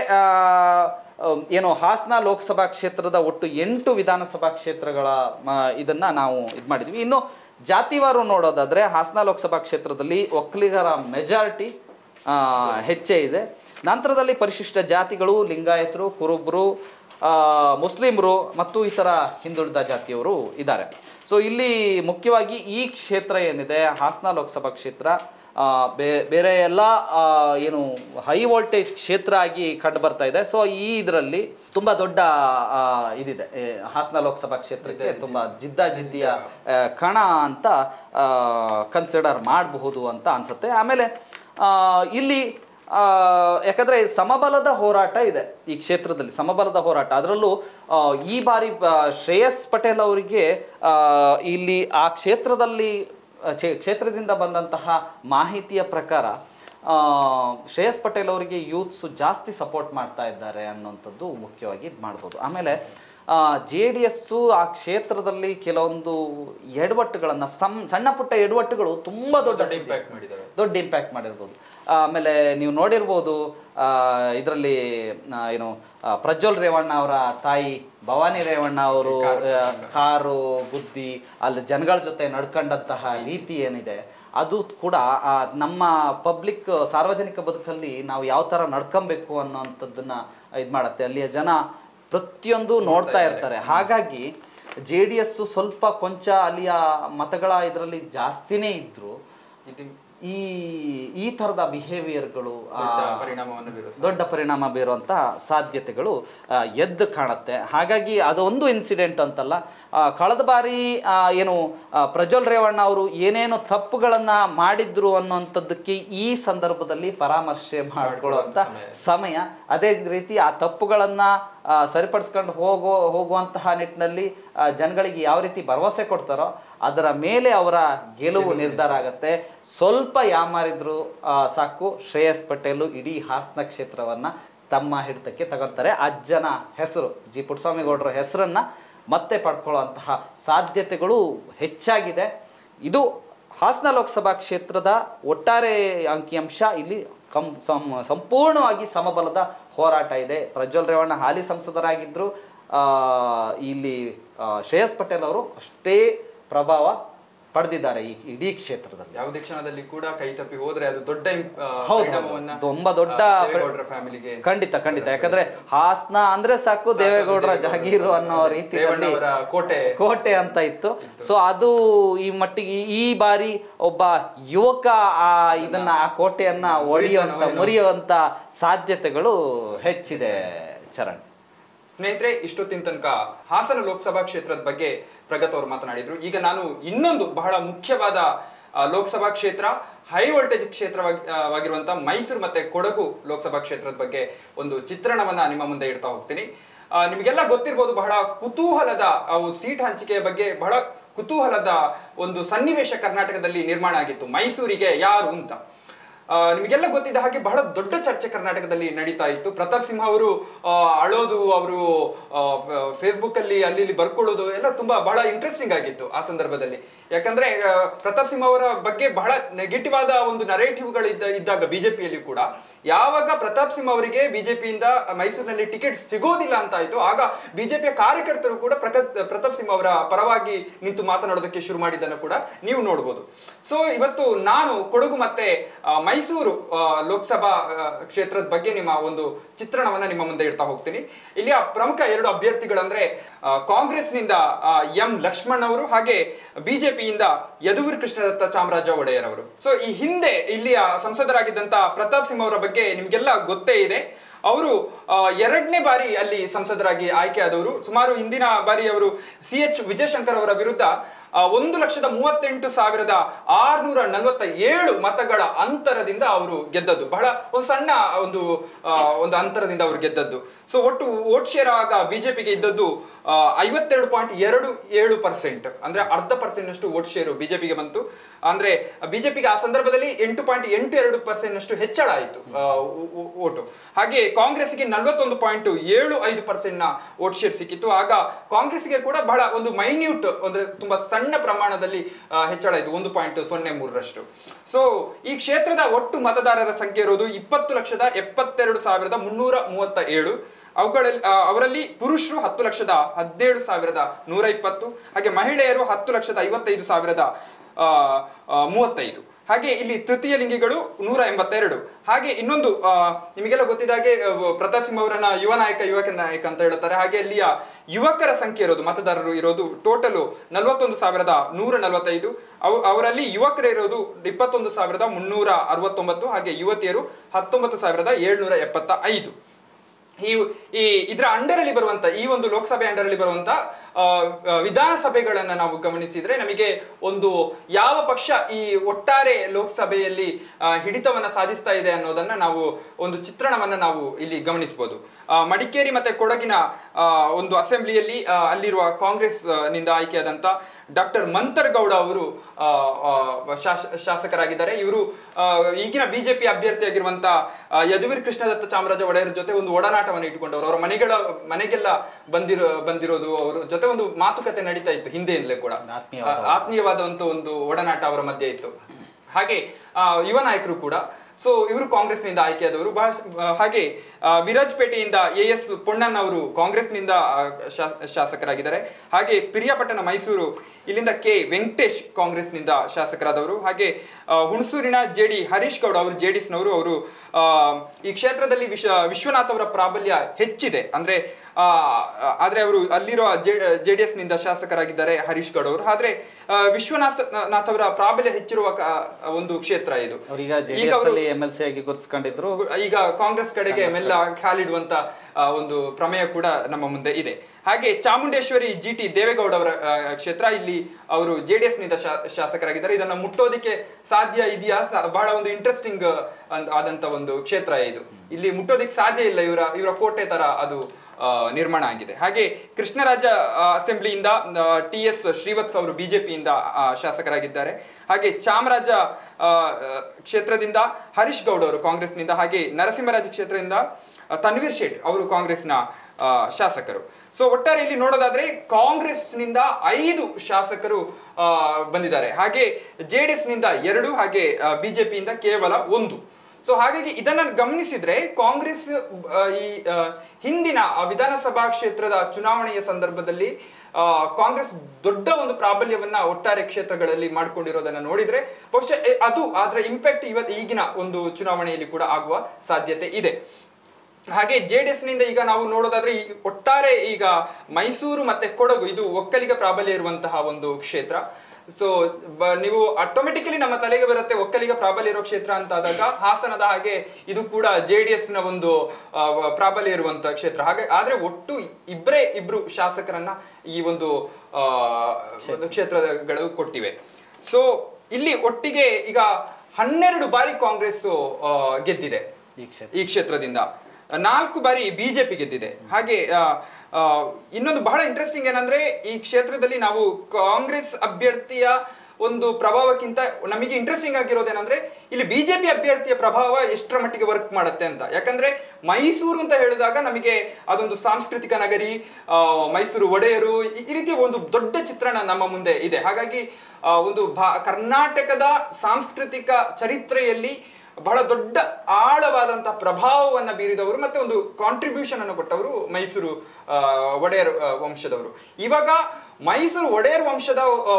ಏನು ಹಾಸನ ಲೋಕಸಭಾ ಕ್ಷೇತ್ರದ ಒಟ್ಟು ಎಂಟು ವಿಧಾನಸಭಾ ಕ್ಷೇತ್ರಗಳ ಇದನ್ನು ನಾವು ಇದು ಮಾಡಿದ್ವಿ. ಇನ್ನು ಜಾತಿವಾರು ನೋಡೋದಾದರೆ ಹಾಸನ ಲೋಕಸಭಾ ಕ್ಷೇತ್ರದಲ್ಲಿ ಒಕ್ಕಲಿಗರ ಮೆಜಾರಿಟಿ ಹೆಚ್ಚೇ ಇದೆ. ನಂತರದಲ್ಲಿ ಪರಿಶಿಷ್ಟ ಜಾತಿಗಳು, ಲಿಂಗಾಯತರು, ಕುರುಬರು, ಮುಸ್ಲಿಮರು ಮತ್ತು ಇತರ ಹಿಂದುಳಿದ ಜಾತಿಯವರು ಇದ್ದಾರೆ. ಸೊ ಇಲ್ಲಿ ಮುಖ್ಯವಾಗಿ ಈ ಕ್ಷೇತ್ರ ಏನಿದೆ ಹಾಸನ ಲೋಕಸಭಾ ಕ್ಷೇತ್ರ ಬೇ ಬೇರೆ ಎಲ್ಲ ಏನು ಹೈ ವೋಲ್ಟೇಜ್ ಕ್ಷೇತ್ರ ಆಗಿ ಕಂಡು ಬರ್ತಾ ಇದೆ. ಸೊ ಈ ಇದರಲ್ಲಿ ತುಂಬ ದೊಡ್ಡ ಇದಿದೆ ಹಾಸನ ಲೋಕಸಭಾ ಕ್ಷೇತ್ರಕ್ಕೆ, ತುಂಬ ಜಿದ್ದಾಜಿದ್ದಿಯ ಕಣ ಅಂತ ಕನ್ಸಿಡರ್ ಮಾಡಬಹುದು ಅಂತ ಅನಿಸುತ್ತೆ. ಆಮೇಲೆ ಇಲ್ಲಿ ಯಾಕಂದರೆ ಸಮಬಲದ ಹೋರಾಟ ಇದೆ ಈ ಕ್ಷೇತ್ರದಲ್ಲಿ, ಸಮಬಲದ ಹೋರಾಟ. ಅದರಲ್ಲೂ ಈ ಬಾರಿ ಶ್ರೇಯಸ್ ಪಟೇಲ್ ಅವರಿಗೆ ಇಲ್ಲಿ ಆ ಕ್ಷೇತ್ರದಲ್ಲಿ ಕ್ಷೇತ್ರದಿಂದ ಬಂದಂತಹ ಮಾಹಿತಿಯ ಪ್ರಕಾರ ಶ್ರೇಯಸ್ ಪಟೇಲ್ ಅವರಿಗೆ ಯೂತ್ಸು ಜಾಸ್ತಿ ಸಪೋರ್ಟ್ ಮಾಡ್ತಾ ಇದ್ದಾರೆ ಅನ್ನೋಂಥದ್ದು ಮುಖ್ಯವಾಗಿ ಇದು ಮಾಡ್ಬೋದು. ಆಮೇಲೆ ಜೆ ಡಿ ಎಸ್ಸು ಆ ಕ್ಷೇತ್ರದಲ್ಲಿ ಕೆಲವೊಂದು ಎಡವಟ್ಟುಗಳನ್ನು ಸಮ್ ಸಣ್ಣ ಪುಟ್ಟ ಎಡವಟ್ಟುಗಳು ತುಂಬ ದೊಡ್ಡ ಇಂಪ್ಯಾಕ್ಟ್ ಮಾಡಿದ್ದಾರೆ ದೊಡ್ಡ ಇಂಪ್ಯಾಕ್ಟ್ ಮಾಡಿರ್ಬೋದು. ಆಮೇಲೆ ನೀವು ನೋಡಿರ್ಬೋದು ಇದರಲ್ಲಿ ಏನು ಪ್ರಜ್ವಲ್ ರೇವಣ್ಣ ಅವರ ತಾಯಿ ಭವಾನಿ ರೇವಣ್ಣ ಅವರು ಕಾರು ಗುದ್ದಿ ಅಲ್ಲಿ ಜನಗಳ ಜೊತೆ ನಡ್ಕೊಂಡಂತಹ ರೀತಿ ಏನಿದೆ ಅದು ಕೂಡ ನಮ್ಮ ಪಬ್ಲಿಕ್ ಸಾರ್ವಜನಿಕ ಬದುಕಲ್ಲಿ ನಾವು ಯಾವ ಥರ ನಡ್ಕೊಬೇಕು ಅನ್ನೋಂಥದ್ದನ್ನು ಇದು ಮಾಡುತ್ತೆ. ಅಲ್ಲಿಯ ಜನ ಪ್ರತಿಯೊಂದು ನೋಡ್ತಾ ಇರ್ತಾರೆ. ಹಾಗಾಗಿ ಜೆ ಡಿ ಎಸ್ಸು ಸ್ವಲ್ಪ ಕೊಂಚ ಅಲ್ಲಿಯ ಮತಗಳ ಇದರಲ್ಲಿ ಜಾಸ್ತಿನೇ ಇದ್ದರು ಈ ಈ ಥರದ ಬಿಹೇವಿಯರ್ಗಳು ದೊಡ್ಡ ಪರಿಣಾಮ ಬೀರುವಂಥ ಸಾಧ್ಯತೆಗಳು ಎದ್ದು ಕಾಣುತ್ತೆ. ಹಾಗಾಗಿ ಅದೊಂದು ಇನ್ಸಿಡೆಂಟ್ ಅಂತಲ್ಲ, ಕಳೆದ ಬಾರಿ ಏನು ಪ್ರಜ್ವಲ್ ರೇವಣ್ಣ ಅವರು ಏನೇನು ತಪ್ಪುಗಳನ್ನು ಮಾಡಿದ್ರು ಅನ್ನುವಂಥದ್ದಕ್ಕೆ ಈ ಸಂದರ್ಭದಲ್ಲಿ ಪರಾಮರ್ಶೆ ಮಾಡಿಕೊಳ್ಳುವಂಥ ಸಮಯ. ಅದೇ ರೀತಿ ಆ ತಪ್ಪುಗಳನ್ನು ಸರಿಪಡಿಸ್ಕೊಂಡು ಹೋಗೋ ಹೋಗುವಂತಹ ನಿಟ್ಟಿನಲ್ಲಿ ಜನಗಳಿಗೆ ಯಾವ ರೀತಿ ಭರವಸೆ ಕೊಡ್ತಾರೋ ಅದರ ಮೇಲೆ ಅವರ ಗೆಲುವು ನಿರ್ಧಾರ ಆಗುತ್ತೆ. ಸ್ವಲ್ಪ ಯಾಮಾರಿದ್ರು ಸಾಕು, ಶ್ರೇಯಸ್ ಪಟೇಲು ಇಡೀ ಹಾಸನ ಕ್ಷೇತ್ರವನ್ನು ತಮ್ಮ ಹಿಡಿತಕ್ಕೆ ತಗೊಳ್ತಾರೆ. ಅಜ್ಜನ ಹೆಸರು ಜಿ ಪುಟ್ಟಸ್ವಾಮಿಗೌಡರ ಹೆಸರನ್ನು ಮತ್ತೆ ಪಡ್ಕೊಳ್ಳುವಂತಹ ಸಾಧ್ಯತೆಗಳು ಹೆಚ್ಚಾಗಿದೆ. ಇದು ಹಾಸನ ಲೋಕಸಭಾ ಕ್ಷೇತ್ರದ ಒಟ್ಟಾರೆ ಅಂಕಿಅಂಶ. ಇಲ್ಲಿ ಕಂ ಸಂ ಸಂಪೂರ್ಣವಾಗಿ ಸಮಬಲದ ಹೋರಾಟ ಇದೆ. ಪ್ರಜ್ವಲ್ ರೇವಣ್ಣ ಹಾಲಿ ಸಂಸದರಾಗಿದ್ದರು, ಇಲ್ಲಿ ಶ್ರೇಯಸ್ ಪಟೇಲ್ ಅವರು ಅಷ್ಟೇ ಪ್ರಭಾವ ಪಡೆದಿದ್ದಾರೆ ಈ ಇಡೀ ಕ್ಷೇತ್ರದಲ್ಲಿ. ಯಾವುದೇ ಕ್ಷಣದಲ್ಲಿ ಕೂಡ ಕೈ ತಪ್ಪಿ ಹೋದ್ರೆ ಅದು ದೊಡ್ಡ ತುಂಬಾ ದೊಡ್ಡ ಫ್ಯಾಮಿಲಿಗೆ ಖಂಡಿತ ಖಂಡಿತ. ಯಾಕಂದ್ರೆ ಹಾಸನ ಅಂದ್ರೆ ಸಾಕು ದೇವೇಗೌಡರ ಜಾಗೀರು ಅನ್ನೋ ರೀತಿಯಲ್ಲಿ ಕೋಟೆ ಕೋಟೆ ಅಂತ ಇತ್ತು. ಸೊ ಅದು ಈ ಮಟ್ಟಿಗೆ ಈ ಬಾರಿ ಒಬ್ಬ ಯುವಕ ಆ ಇದನ್ನ ಆ ಕೋಟೆಯನ್ನ ಒಡೆಯುವಂತ ಮುರಿಯುವಂತ ಸಾಧ್ಯತೆಗಳು ಹೆಚ್ಚಿದೆ. ಚರಣ್, ಸ್ನೇಹಿತರೆ, ಇಷ್ಟೊತ್ತಿನ ತನಕ ಹಾಸನ ಲೋಕಸಭಾ ಕ್ಷೇತ್ರದ ಬಗ್ಗೆ ಪ್ರಗತ್ ಅವರು ಮಾತನಾಡಿದ್ರು. ಈಗ ನಾನು ಇನ್ನೊಂದು ಬಹಳ ಮುಖ್ಯವಾದ ಲೋಕಸಭಾ ಕ್ಷೇತ್ರ, ಹೈ ವೋಲ್ಟೇಜ್ ಕ್ಷೇತ್ರವಾಗಿರುವಂತ ಮೈಸೂರು ಮತ್ತೆ ಕೊಡಗು ಲೋಕಸಭಾ ಕ್ಷೇತ್ರದ ಬಗ್ಗೆ ಒಂದು ಚಿತ್ರಣವನ್ನ ನಿಮ್ಮ ಮುಂದೆ ಇಡ್ತಾ ಹೋಗ್ತೀನಿ. ನಿಮಗೆಲ್ಲ ಗೊತ್ತಿರ್ಬೋದು, ಬಹಳ ಕುತೂಹಲದ ಸೀಟ್ ಹಂಚಿಕೆಯ ಬಗ್ಗೆ ಬಹಳ ಕುತೂಹಲದ ಒಂದು ಸನ್ನಿವೇಶ ಕರ್ನಾಟಕದಲ್ಲಿ ನಿರ್ಮಾಣ ಆಗಿತ್ತು. ಮೈಸೂರಿಗೆ ಯಾರು ಅಂತ ನಿಮಗೆಲ್ಲ ಗೊತ್ತಿದ್ದ ಹಾಗೆ ಬಹಳ ದೊಡ್ಡ ಚರ್ಚೆ ಕರ್ನಾಟಕದಲ್ಲಿ ನಡೀತಾ ಇತ್ತು. ಪ್ರತಾಪ್ ಸಿಂಹ ಅವರು ಅಳೋದು, ಅವರು ಫೇಸ್ಬುಕ್ ಅಲ್ಲಿ ಅಲ್ಲಿ ಇಲ್ಲಿ ಬರ್ಕೊಳ್ಳೋದು ಎಲ್ಲ ತುಂಬಾ ಬಹಳ ಇಂಟ್ರೆಸ್ಟಿಂಗ್ ಆಗಿತ್ತು ಆ ಸಂದರ್ಭದಲ್ಲಿ. ಯಾಕಂದ್ರೆ ಪ್ರತಾಪ್ ಸಿಂಹ ಅವರ ಬಗ್ಗೆ ಬಹಳ ನೆಗೆಟಿವ್ ಆದ ಒಂದು ನರೇಟಿವ್ಗಳು ಇದ್ದ ಇದ್ದಾಗ ಬಿಜೆಪಿಯಲ್ಲಿ ಕೂಡ, ಯಾವಾಗ ಪ್ರತಾಪ್ ಸಿಂಹ ಅವರಿಗೆ ಬಿಜೆಪಿಯಿಂದ ಮೈಸೂರಿನಲ್ಲಿ ಟಿಕೆಟ್ ಸಿಗೋದಿಲ್ಲ ಅಂತ ಆಯ್ತು, ಆಗ ಬಿಜೆಪಿಯ ಕಾರ್ಯಕರ್ತರು ಕೂಡ ಪ್ರತಾಪ್ ಸಿಂಹ ಅವರ ಪರವಾಗಿ ನಿಂತು ಮಾತನಾಡೋದಕ್ಕೆ ಶುರು ಮಾಡಿದ್ದನ್ನು ಕೂಡ ನೀವು ನೋಡ್ಬೋದು. ಸೊ ಇವತ್ತು ನಾನು ಕೊಡಗು ಮತ್ತೆ ಮೈಸೂರು ಲೋಕಸಭಾ ಕ್ಷೇತ್ರದ ಬಗ್ಗೆ ನಿಮ್ಮ ಒಂದು ಚಿತ್ರಣವನ್ನ ನಿಮ್ಮ ಮುಂದೆ ಇಡ್ತಾ ಹೋಗ್ತೀನಿ. ಇಲ್ಲಿಯ ಪ್ರಮುಖ ಎರಡು ಅಭ್ಯರ್ಥಿಗಳಂದ್ರೆ ಕಾಂಗ್ರೆಸ್ನಿಂದ ಎಂ ಲಕ್ಷ್ಮಣ್ ಅವರು, ಹಾಗೆ ಬಿಜೆಪಿಯಿಂದ ಯದುವೀರ್ ಕೃಷ್ಣದತ್ತ ಚಾಮರಾಜ ಒಡೆಯರ್ ಅವರು. ಸೊ ಈ ಹಿಂದೆ ಇಲ್ಲಿಯ ಸಂಸದರಾಗಿದ್ದಂತ ಪ್ರತಾಪ್ ಸಿಂಹ ಅವರ ಬಗ್ಗೆ ನಿಮ್ಗೆಲ್ಲ ಗೊತ್ತೇ ಇದೆ. ಅವರು ಎರಡನೇ ಬಾರಿ ಅಲ್ಲಿ ಸಂಸದರಾಗಿ ಆಯ್ಕೆ ಆದವರು. ಸುಮಾರು ಹಿಂದಿನ ಬಾರಿ ಅವರು ಸಿ ಎಚ್ ವಿಜಯಶಂಕರ್ ಅವರ ವಿರುದ್ಧ ಒಂದು ಲಕ್ಷದ ಮೂವತ್ತೆಂಟು ಸಾವಿರದ ಆರ್ನೂರ ನಲವತ್ತ ಏಳು ಮತಗಳ ಅಂತರದಿಂದ ಅವರು ಗೆದ್ದದ್ದು. ಬಹಳ ಒಂದು ಸಣ್ಣ ಒಂದು ಒಂದು ಅಂತರದಿಂದ ಅವರು ಗೆದ್ದದ್ದು. ಸೊ ಒಟ್ಟು ವೋಟ್ ಶೇರ್ ಆಗ ಬಿಜೆಪಿಗೆ ಇದ್ದದ್ದು ಐವತ್ತೆರಡು ಪಾಯಿಂಟ್ ಎರಡು ಏಳು ಪರ್ಸೆಂಟ್, ಅಂದ್ರೆ ಅರ್ಧ ಪರ್ಸೆಂಟ್ ನಷ್ಟು ವೋಟ್ ಶೇರು ಬಿಜೆಪಿಗೆ ಬಂತು. ಅಂದ್ರೆ ಬಿಜೆಪಿಗೆ ಆ ಸಂದರ್ಭದಲ್ಲಿ ಎಂಟು ಪಾಯಿಂಟ್ ಎಂಟು ಎರಡು ಪರ್ಸೆಂಟ್ ನಷ್ಟು ಹೆಚ್ಚಳ ಆಯಿತು ಓಟು. ಹಾಗೆ ಕಾಂಗ್ರೆಸ್ಗೆ ನಲವತ್ತೊಂದು ಪಾಯಿಂಟ್ ಏಳು ಐದು ಪರ್ಸೆಂಟ್ ನ ವೋಟ್ ಶೇರ್ ಸಿಕ್ಕಿತ್ತು. ಆಗ ಕಾಂಗ್ರೆಸ್ಗೆ ಕೂಡ ಬಹಳ ಒಂದು ಮೈನ್ಯೂಟ್, ಅಂದ್ರೆ ತುಂಬಾ ಸಣ್ಣ ಪ್ರಮಾಣದಲ್ಲಿ ಹೆಚ್ಚಳ ಆಯಿತು, ಒಂದು ಪಾಯಿಂಟ್ ಸೊನ್ನೆ ಮೂರರಷ್ಟು. ಸೊ ಈ ಕ್ಷೇತ್ರದ ಒಟ್ಟು ಮತದಾರರ ಸಂಖ್ಯೆ ಇರೋದು ಇಪ್ಪತ್ತು ಲಕ್ಷದ ಎಪ್ಪತ್ತೆರಡು ಸಾವಿರದ ಮುನ್ನೂರ ಮೂವತ್ತ ಏಳು. ಅವುಗಳಲ್ಲಿ ಅವರಲ್ಲಿ ಪುರುಷರು ಹತ್ತು ಲಕ್ಷದ ಹದಿನೇಳು ಸಾವಿರದ ನೂರ ಇಪ್ಪತ್ತು, ಹಾಗೆ ಮಹಿಳೆಯರು ಹತ್ತು ಲಕ್ಷದ ಐವತ್ತೈದು ಸಾವಿರದ ಮೂವತ್ತೈದು. ಹಾಗೆ ಇಲ್ಲಿ ತೃತೀಯ ಲಿಂಗಿಗಳು ನೂರ ಎಂಬತ್ತೆರಡು. ಹಾಗೆ ಇನ್ನೊಂದು ನಿಮಗೆಲ್ಲ ಗೊತ್ತಿದ್ದಾಗೆ ಪ್ರತಾಪ್ ಸಿಂಹ ಅವರನ್ನ ಯುವ ನಾಯಕ ಯುವಕ ನಾಯಕ ಅಂತ ಹೇಳ್ತಾರೆ. ಹಾಗೆ ಅಲ್ಲಿಯ ಯುವಕರ ಸಂಖ್ಯೆ ಇರೋದು, ಮತದಾರರು ಇರೋದು ಟೋಟಲು ನಲವತ್ತೊಂದು ಸಾವಿರದ ನೂರ ನಲವತ್ತೈದು. ಅವು ಅವರಲ್ಲಿ ಯುವಕರು ಇರೋದು ಇಪ್ಪತ್ತೊಂದು ಸಾವಿರದ ಮುನ್ನೂರ ಅರವತ್ತೊಂಬತ್ತು, ಹಾಗೆ ಯುವತಿಯರು ಹತ್ತೊಂಬತ್ತು ಸಾವಿರದ ಏಳ್ನೂರ ಎಪ್ಪತ್ತ ಐದು. ಈ ಈ ಇದರ ಅಂಡರ್ ಅಲ್ಲಿ ಬರುವಂತ ಈ ಒಂದು ಲೋಕಸಭೆ ಅಂಡರ್ ಅಲ್ಲಿ ಬರುವಂತ ವಿಧಾನಸಭೆಗಳನ್ನ ನಾವು ಗಮನಿಸಿದ್ರೆ ನಮಗೆ ಒಂದು ಯಾವ ಪಕ್ಷ ಈ ಒಟ್ಟಾರೆ ಲೋಕಸಭೆಯಲ್ಲಿ ಹಿಡಿತವನ್ನ ಸಾಧಿಸ್ತಾ ಇದೆ ಅನ್ನೋದನ್ನ ನಾವು ಒಂದು ಚಿತ್ರಣವನ್ನ ನಾವು ಇಲ್ಲಿ ಗಮನಿಸಬಹುದು. ಮಡಿಕೇರಿ ಮತ್ತೆ ಕೊಡಗಿನ ಒಂದು ಅಸೆಂಬ್ಲಿಯಲ್ಲಿ ಅಲ್ಲಿರುವ ಕಾಂಗ್ರೆಸ್ ನಿಂದ ಆಯ್ಕೆಯಾದಂತ ಡಾಕ್ಟರ್ ಮಂತರ್ಗೌಡ ಅವರು ಶಾಸಕರಾಗಿದ್ದಾರೆ. ಇವರು ಈಗಿನ ಬಿಜೆಪಿ ಅಭ್ಯರ್ಥಿಯಾಗಿರುವಂತ ಯದುವೀರ್ ಕೃಷ್ಣದತ್ತ ಚಾಮರಾಜ ಒಡೆಯರ್ ಜೊತೆ ಒಂದು ಒಡನಾಟವನ್ನು ಇಟ್ಟುಕೊಂಡವರು. ಅವರ ಮನೆಗಳ ಮನೆಗೆಲ್ಲ ಬಂದಿರೋ ಬಂದಿರೋದು ಅವರ ಜೊತೆ ಒಂದು ಮಾತುಕತೆ ನಡೀತಾ ಇತ್ತು ಹಿಂದೆಯಿಂದಲೇ ಕೂಡ, ಆತ್ಮೀಯವಾದಂತ ಒಂದು ಒಡನಾಟ ಅವರ ಮಧ್ಯೆ ಇತ್ತು. ಹಾಗೆ ಯುವ ನಾಯಕರು ಕೂಡ. ಸೊ ಇವರು ಕಾಂಗ್ರೆಸ್ನಿಂದ ಆಯ್ಕೆಯಾದವರು. ಹಾಗೆ ವಿರಾಜಪೇಟೆಯಿಂದ ಎ ಎಸ್ ಪೊನ್ನನ್ ಅವರು ಕಾಂಗ್ರೆಸ್ನಿಂದ ಶಾಸಕರಾಗಿದ್ದಾರೆ. ಹಾಗೆ ಪಿರಿಯಾಪಟ್ಟಣ ಮೈಸೂರು ಇಲ್ಲಿಂದ ಕೆ ವೆಂಕಟೇಶ್ ಕಾಂಗ್ರೆಸ್ನಿಂದ ಶಾಸಕರಾದವರು. ಹಾಗೆ ಹುಣಸೂರಿನ ಜೆ ಡಿ ಹರೀಶ್ ಗೌಡ ಅವರು ಜೆ ಡಿ ಎಸ್ನವರು. ಅವರು ಈ ಕ್ಷೇತ್ರದಲ್ಲಿ ವಿಶ್ವ ವಿಶ್ವನಾಥ್ ಅವರ ಪ್ರಾಬಲ್ಯ ಹೆಚ್ಚಿದೆ, ಅಂದ್ರೆ ಆ ಆದ್ರೆ ಅವರು ಅಲ್ಲಿರುವ ಜೆ ಜೆ ಡಿ ಎಸ್ ನಿಂದ ಶಾಸಕರಾಗಿದ್ದಾರೆ ಹರೀಶ್ ಗೌಡ್ ಅವರು. ಆದ್ರೆ ವಿಶ್ವನಾಥ್ ನಾಥ್ ಅವರ ಪ್ರಾಬಲ್ಯ ಹೆಚ್ಚಿರುವ ಒಂದು ಕ್ಷೇತ್ರ ಇದು. ಈಗ ಅವರು ಎಂ ಎಲ್ ಸಿ ಆಗಿ ಗುರುತಿಸಿಕೊಂಡಿದ್ರು. ಈಗ ಕಾಂಗ್ರೆಸ್ ಕಡೆಗೆ ಮೆಲ್ಲ ಕಾಲಿಡುವಂತ ಒಂದು ಪ್ರಮೇಯ ಕೂಡ ನಮ್ಮ ಮುಂದೆ ಇದೆ. ಹಾಗೆ ಚಾಮುಂಡೇಶ್ವರಿ ಜಿ ಟಿ ದೇವೇಗೌಡ ಅವರ ಕ್ಷೇತ್ರ, ಇಲ್ಲಿ ಅವರು ಜೆ ಡಿ ಎಸ್ ನಿಂದ ಶಾಸಕರಾಗಿದ್ದಾರೆ. ಇದನ್ನ ಮುಟ್ಟೋದಿಕ್ಕೆ ಸಾಧ್ಯ ಇದೆಯಾ? ಬಹಳ ಒಂದು ಇಂಟ್ರೆಸ್ಟಿಂಗ್ ಆದಂತ ಒಂದು ಕ್ಷೇತ್ರ ಇದು. ಇಲ್ಲಿ ಮುಟ್ಟೋದಿಕ್ಕೆ ಸಾಧ್ಯ ಇಲ್ಲ, ಇವರ ಇವರ ಕೋಟೆ ತರ ಅದು ನಿರ್ಮಾಣ ಆಗಿದೆ. ಹಾಗೆ ಕೃಷ್ಣರಾಜ ಅಸೆಂಬ್ಲಿಯಿಂದ ಟಿ ಎಸ್ ಶ್ರೀವತ್ಸ್ ಅವರು ಬಿಜೆಪಿಯಿಂದ ಶಾಸಕರಾಗಿದ್ದಾರೆ. ಹಾಗೆ ಚಾಮರಾಜ ಕ್ಷೇತ್ರದಿಂದ ಹರೀಶ್ ಗೌಡ್ ಅವರು ಕಾಂಗ್ರೆಸ್ನಿಂದ, ಹಾಗೆ ನರಸಿಂಹರಾಜ ಕ್ಷೇತ್ರದಿಂದ ತನ್ವೀರ್ ಶೇಟ್ ಅವರು ಕಾಂಗ್ರೆಸ್ನ ಶಾಸಕರು. ಸೊ ಒಟ್ಟಾರೆ ಇಲ್ಲಿ ನೋಡೋದಾದ್ರೆ ಕಾಂಗ್ರೆಸ್ನಿಂದ ಐದು ಶಾಸಕರು ಬಂದಿದ್ದಾರೆ. ಹಾಗೆ ಜೆ ಡಿ ಎಸ್ ನಿಂದ ಎರಡು, ಹಾಗೆ ಬಿಜೆಪಿಯಿಂದ ಕೇವಲ ಒಂದು. ಸೊ ಹಾಗಾಗಿ ಇದನ್ನ ಗಮನಿಸಿದ್ರೆ ಕಾಂಗ್ರೆಸ್ ಈ ಹಿಂದಿನ ವಿಧಾನಸಭಾ ಕ್ಷೇತ್ರದ ಚುನಾವಣೆಯ ಸಂದರ್ಭದಲ್ಲಿ ಕಾಂಗ್ರೆಸ್ ದೊಡ್ಡ ಒಂದು ಪ್ರಾಬಲ್ಯವನ್ನ ಒಟ್ಟಾರೆ ಕ್ಷೇತ್ರಗಳಲ್ಲಿ ಮಾಡ್ಕೊಂಡಿರೋದನ್ನ ನೋಡಿದ್ರೆ ಬಹುಶಃ ಅದು ಅದರ ಇಂಪ್ಯಾಕ್ಟ್ ಇವತ್ತು ಈಗಿನ ಒಂದು ಚುನಾವಣೆಯಲ್ಲಿ ಕೂಡ ಆಗುವ ಸಾಧ್ಯತೆ ಇದೆ. ಹಾಗೆ ಜೆ ಡಿ ಎಸ್ ನಿಂದ ಈಗ ನಾವು ನೋಡೋದಾದ್ರೆ ಈ ಒಟ್ಟಾರೆ ಈಗ ಮೈಸೂರು ಮತ್ತೆ ಕೊಡಗು ಇದು ಒಕ್ಕಲಿಗ ಪ್ರಾಬಲ್ಯ ಇರುವಂತಹ ಒಂದು ಕ್ಷೇತ್ರ. ಸೊ ನೀವು ಆಟೋಮೆಟಿಕಲಿ ನಮ್ಮ ತಲೆಗೆ ಬರುತ್ತೆ ಒಕ್ಕಲಿಗ ಪ್ರಾಬಲ್ಯ ಇರೋ ಕ್ಷೇತ್ರ ಅಂತ ಆದಾಗ ಹಾಸನದ ಹಾಗೆ ಇದು ಕೂಡ ಜೆ ಡಿ ಎಸ್ ನ ಒಂದು ಪ್ರಾಬಲ್ಯ ಇರುವಂತಹ ಕ್ಷೇತ್ರ. ಹಾಗೆ ಆದ್ರೆ ಒಟ್ಟು ಇಬ್ಬರೇ ಇಬ್ರು ಶಾಸಕರನ್ನ ಈ ಒಂದು ಅಹ್ ಕ್ಷೇತ್ರಗಳು ಕೊಟ್ಟಿವೆ. ಸೊ ಇಲ್ಲಿ ಒಟ್ಟಿಗೆ ಈಗ ಹನ್ನೆರಡು ಬಾರಿ ಕಾಂಗ್ರೆಸ್ ಗೆದ್ದಿದೆ ಈ ಕ್ಷೇತ್ರದಿಂದ, ನಾಲ್ಕು ಬಾರಿ ಬಿಜೆಪಿ ಗೆದ್ದಿದೆ. ಹಾಗೆ ಇನ್ನೊಂದು ಬಹಳ ಇಂಟ್ರೆಸ್ಟಿಂಗ್ ಏನಂದ್ರೆ ಈ ಕ್ಷೇತ್ರದಲ್ಲಿ ನಾವು ಕಾಂಗ್ರೆಸ್ ಅಭ್ಯರ್ಥಿಯ ಒಂದು ಪ್ರಭಾವಕ್ಕಿಂತ ನಮಗೆ ಇಂಟ್ರೆಸ್ಟಿಂಗ್ ಆಗಿರೋದೇನಂದ್ರೆ ಇಲ್ಲಿ ಬಿಜೆಪಿ ಅಭ್ಯರ್ಥಿಯ ಪ್ರಭಾವ ಎಷ್ಟರ ಮಟ್ಟಿಗೆ ವರ್ಕ್ ಮಾಡುತ್ತೆ ಅಂತ. ಯಾಕಂದ್ರೆ ಮೈಸೂರು ಅಂತ ಹೇಳಿದಾಗ ನಮಗೆ ಅದೊಂದು ಸಾಂಸ್ಕೃತಿಕ ನಗರಿ, ಮೈಸೂರು ಒಡೆಯರು, ಈ ರೀತಿಯ ಒಂದು ದೊಡ್ಡ ಚಿತ್ರಣ ನಮ್ಮ ಮುಂದೆ ಇದೆ. ಹಾಗಾಗಿ ಒಂದು ಭಾ ಕರ್ನಾಟಕದ ಸಾಂಸ್ಕೃತಿಕ ಚರಿತ್ರೆಯಲ್ಲಿ ಬಹಳ ದೊಡ್ಡ ಆಳವಾದಂತಹ ಪ್ರಭಾವವನ್ನ ಬೀರಿದವರು ಮತ್ತೆ ಒಂದು ಕಾಂಟ್ರಿಬ್ಯೂಷನ್ ಅನ್ನು ಕೊಟ್ಟವರು ಮೈಸೂರು ಒಡೆಯರ್ ವಂಶದವರು. ಇವಾಗ ಮೈಸೂರು ಒಡೆಯರ್ ವಂಶದ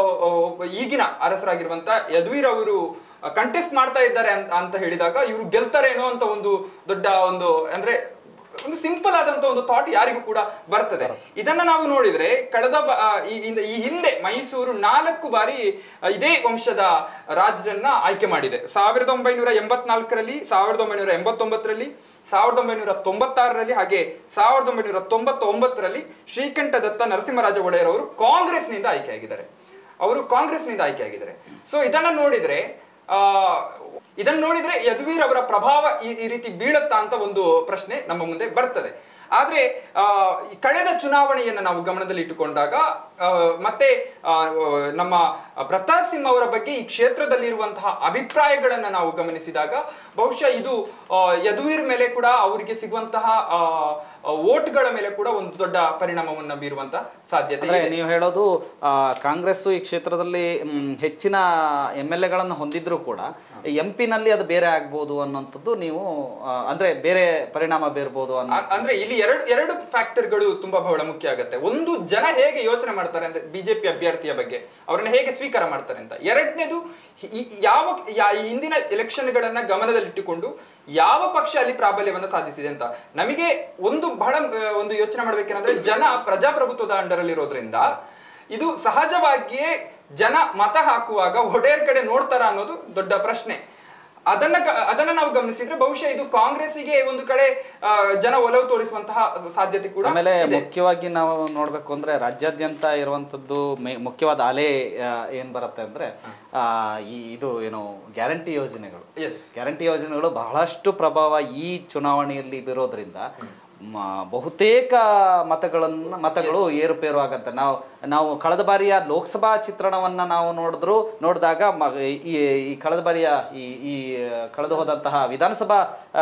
ಈಗಿನ ಅರಸರಾಗಿರುವಂತ ಯದುವೀರ್ ಅವರು ಕಂಟೆಸ್ಟ್ ಮಾಡ್ತಾ ಇದ್ದಾರೆ ಅಂತ ಅಂತ ಹೇಳಿದಾಗ ಇವರು ಗೆಲ್ತಾರೇನೋ ಅಂತ ಒಂದು ದೊಡ್ಡ ಒಂದು ಅಂದ್ರೆ ಒಂದು ಸಿಂಪಲ್ ಆದಂತ ಒಂದು ಥಾಟ್ ಯಾರಿಗೂ ಕೂಡ ಬರ್ತದೆ. ಇದನ್ನ ನಾವು ನೋಡಿದ್ರೆ ಕಳೆದ ಈ ಹಿಂದೆ ಮೈಸೂರು ನಾಲ್ಕು ಬಾರಿ ಇದೇ ವಂಶದ ರಾಜರನ್ನ ಆಯ್ಕೆ ಮಾಡಿದೆ. ಸಾವಿರದ ಒಂಬೈನೂರ ಎಂಬತ್ನಾಲ್ಕರಲ್ಲಿ, ಸಾವಿರದ ಒಂಬೈನೂರ ಎಂಬತ್ತೊಂಬತ್ತರಲ್ಲಿ, ಸಾವಿರದ ಒಂಬೈನೂರ ತೊಂಬತ್ತಾರರಲ್ಲಿ ಹಾಗೆ ಸಾವಿರದ ಒಂಬೈನೂರ ತೊಂಬತ್ತೊಂಬತ್ತರಲ್ಲಿ ಶ್ರೀಕಂಠ ದತ್ತ ನರಸಿಂಹರಾಜ ಒಡೆಯರ್ ಅವರು ಕಾಂಗ್ರೆಸ್ ನಿಂದ ಆಯ್ಕೆ ಆಗಿದ್ದಾರೆ. ಅವರು ಕಾಂಗ್ರೆಸ್ ನಿಂದ ಆಯ್ಕೆ ಆಗಿದ್ದಾರೆ. ಸೊ ಇದನ್ನ ನೋಡಿದ್ರೆ ಆ ಇದನ್ನ ನೋಡಿದ್ರೆ ಯದುವೀರ್ ಅವರ ಪ್ರಭಾವ ಈ ರೀತಿ ಬೀಳತ್ತಾ ಅಂತ ಒಂದು ಪ್ರಶ್ನೆ ನಮ್ಮ ಮುಂದೆ ಬರ್ತದೆ. ಆದ್ರೆ ಆ ಕಳೆದ ಚುನಾವಣೆಯನ್ನ ನಾವು ಗಮನದಲ್ಲಿ ಇಟ್ಟುಕೊಂಡಾಗ ಮತ್ತೆ ನಮ್ಮ ಪ್ರತಾಪ್ ಸಿಂಹ ಅವರ ಬಗ್ಗೆ ಈ ಕ್ಷೇತ್ರದಲ್ಲಿ ಇರುವಂತಹ ಅಭಿಪ್ರಾಯಗಳನ್ನ ನಾವು ಗಮನಿಸಿದಾಗ ಬಹುಶಃ ಇದು ಯದುವೀರ್ ಮೇಲೆ ಕೂಡ ಅವರಿಗೆ ಸಿಗುವಂತಹ ವೋಟ್ಗಳ ಮೇಲೆ ಕೂಡ ಒಂದು ದೊಡ್ಡ ಪರಿಣಾಮವನ್ನ ಬೀರುವಂತ ಸಾಧ್ಯತೆ ಇದೆ. ನೀವು ಹೇಳೋದು ಕಾಂಗ್ರೆಸ್ ಈ ಕ್ಷೇತ್ರದಲ್ಲಿ ಹೆಚ್ಚಿನ ಎಂ ಎಲ್ ಎಗಳನ್ನು ಹೊಂದಿದ್ರು ಕೂಡ ಎಂ ಪಿ ನಲ್ಲಿ ಅದು ಬೇರೆ ಆಗ್ಬಹುದು ಅನ್ನುವಂಥದ್ದು ನೀವು ಅಂದ್ರೆ ಬೇರೆ ಪರಿಣಾಮ ಬೀರ್ಬೋದು ಅನ್ನೋ ಅಂದ್ರೆ ಇಲ್ಲಿ ಎರಡು ಎರಡು ಫ್ಯಾಕ್ಟರ್ಗಳು ತುಂಬಾ ಬಹಳ ಮುಖ್ಯ ಆಗುತ್ತೆ. ಒಂದು, ಜನ ಹೇಗೆ ಯೋಚನೆ ಮಾಡ್ತಾರೆ ಅಂದ್ರೆ ಬಿಜೆಪಿ ಅಭ್ಯರ್ಥಿಯ ಬಗ್ಗೆ ಅವರನ್ನ ಹೇಗೆ ಸ್ವೀಕಾರ ಮಾಡ್ತಾರೆ ಅಂತ. ಎರಡನೇದು, ಯಾವ ಹಿಂದಿನ ಎಲೆಕ್ಷನ್ ಗಳನ್ನ ಗಮನದಲ್ಲಿಟ್ಟುಕೊಂಡು ಯಾವ ಪಕ್ಷ ಅಲ್ಲಿ ಪ್ರಾಬಲ್ಯವನ್ನ ಸಾಧಿಸಿದೆ ಅಂತ. ನಮಗೆ ಒಂದು ಬಹಳ ಒಂದು ಯೋಚನೆ ಮಾಡ್ಬೇಕೇನಂದ್ರೆ ಜನ ಪ್ರಜಾಪ್ರಭುತ್ವದ ಅಂಡರ್ ಅಲ್ಲಿ ಇರೋದ್ರಿಂದ ಇದು ಸಹಜವಾಗಿಯೇ ಜನ ಮತ ಹಾಕುವಾಗ ಒಡೆಯರ್ ಕಡೆ ನೋಡ್ತಾರ ಅನ್ನೋದು ದೊಡ್ಡ ಪ್ರಶ್ನೆ. ಅದನ್ನ ಅದನ್ನ ನಾವು ಗಮನಿಸಿದ್ರೆ ಬಹುಶಃ ಇದು ಕಾಂಗ್ರೆಸ್ಸಿಗೆ ಒಂದು ಕಡೆ ಜನ ಒಲವು ತೋರಿಸುವಂತಹ ಸಾಧ್ಯತೆ ಕೂಡ. ಆಮೇಲೆ ಮುಖ್ಯವಾಗಿ ನಾವು ನೋಡ್ಬೇಕು ಅಂದ್ರೆ ರಾಜ್ಯಾದ್ಯಂತ ಇರುವಂತದ್ದು ಮುಖ್ಯವಾದ ಅಲೆ ಏನ್ ಬರುತ್ತೆ ಅಂದ್ರೆ ಆ ಈ ಇದು ಏನು ಗ್ಯಾರಂಟಿ ಯೋಜನೆಗಳು. ಗ್ಯಾರಂಟಿ ಯೋಜನೆಗಳು ಬಹಳಷ್ಟು ಪ್ರಭಾವ ಈ ಚುನಾವಣೆಯಲ್ಲಿ ಬೀರೋದ್ರಿಂದ ಬಹುತೇಕ ಮತಗಳನ್ನ ಮತಗಳು ಏರುಪೇರು ಆಗತ್ತೆ. ನಾವು ನಾವು ಕಳೆದ ಬಾರಿಯ ಲೋಕಸಭಾ ಚಿತ್ರಣವನ್ನ ನಾವು ನೋಡಿದ್ರು ನೋಡಿದಾಗ ಈ ಕಳೆದ ಬಾರಿಯ ಈ ಈ ಕಳೆದು ಹೋದಂತಹ ವಿಧಾನಸಭಾ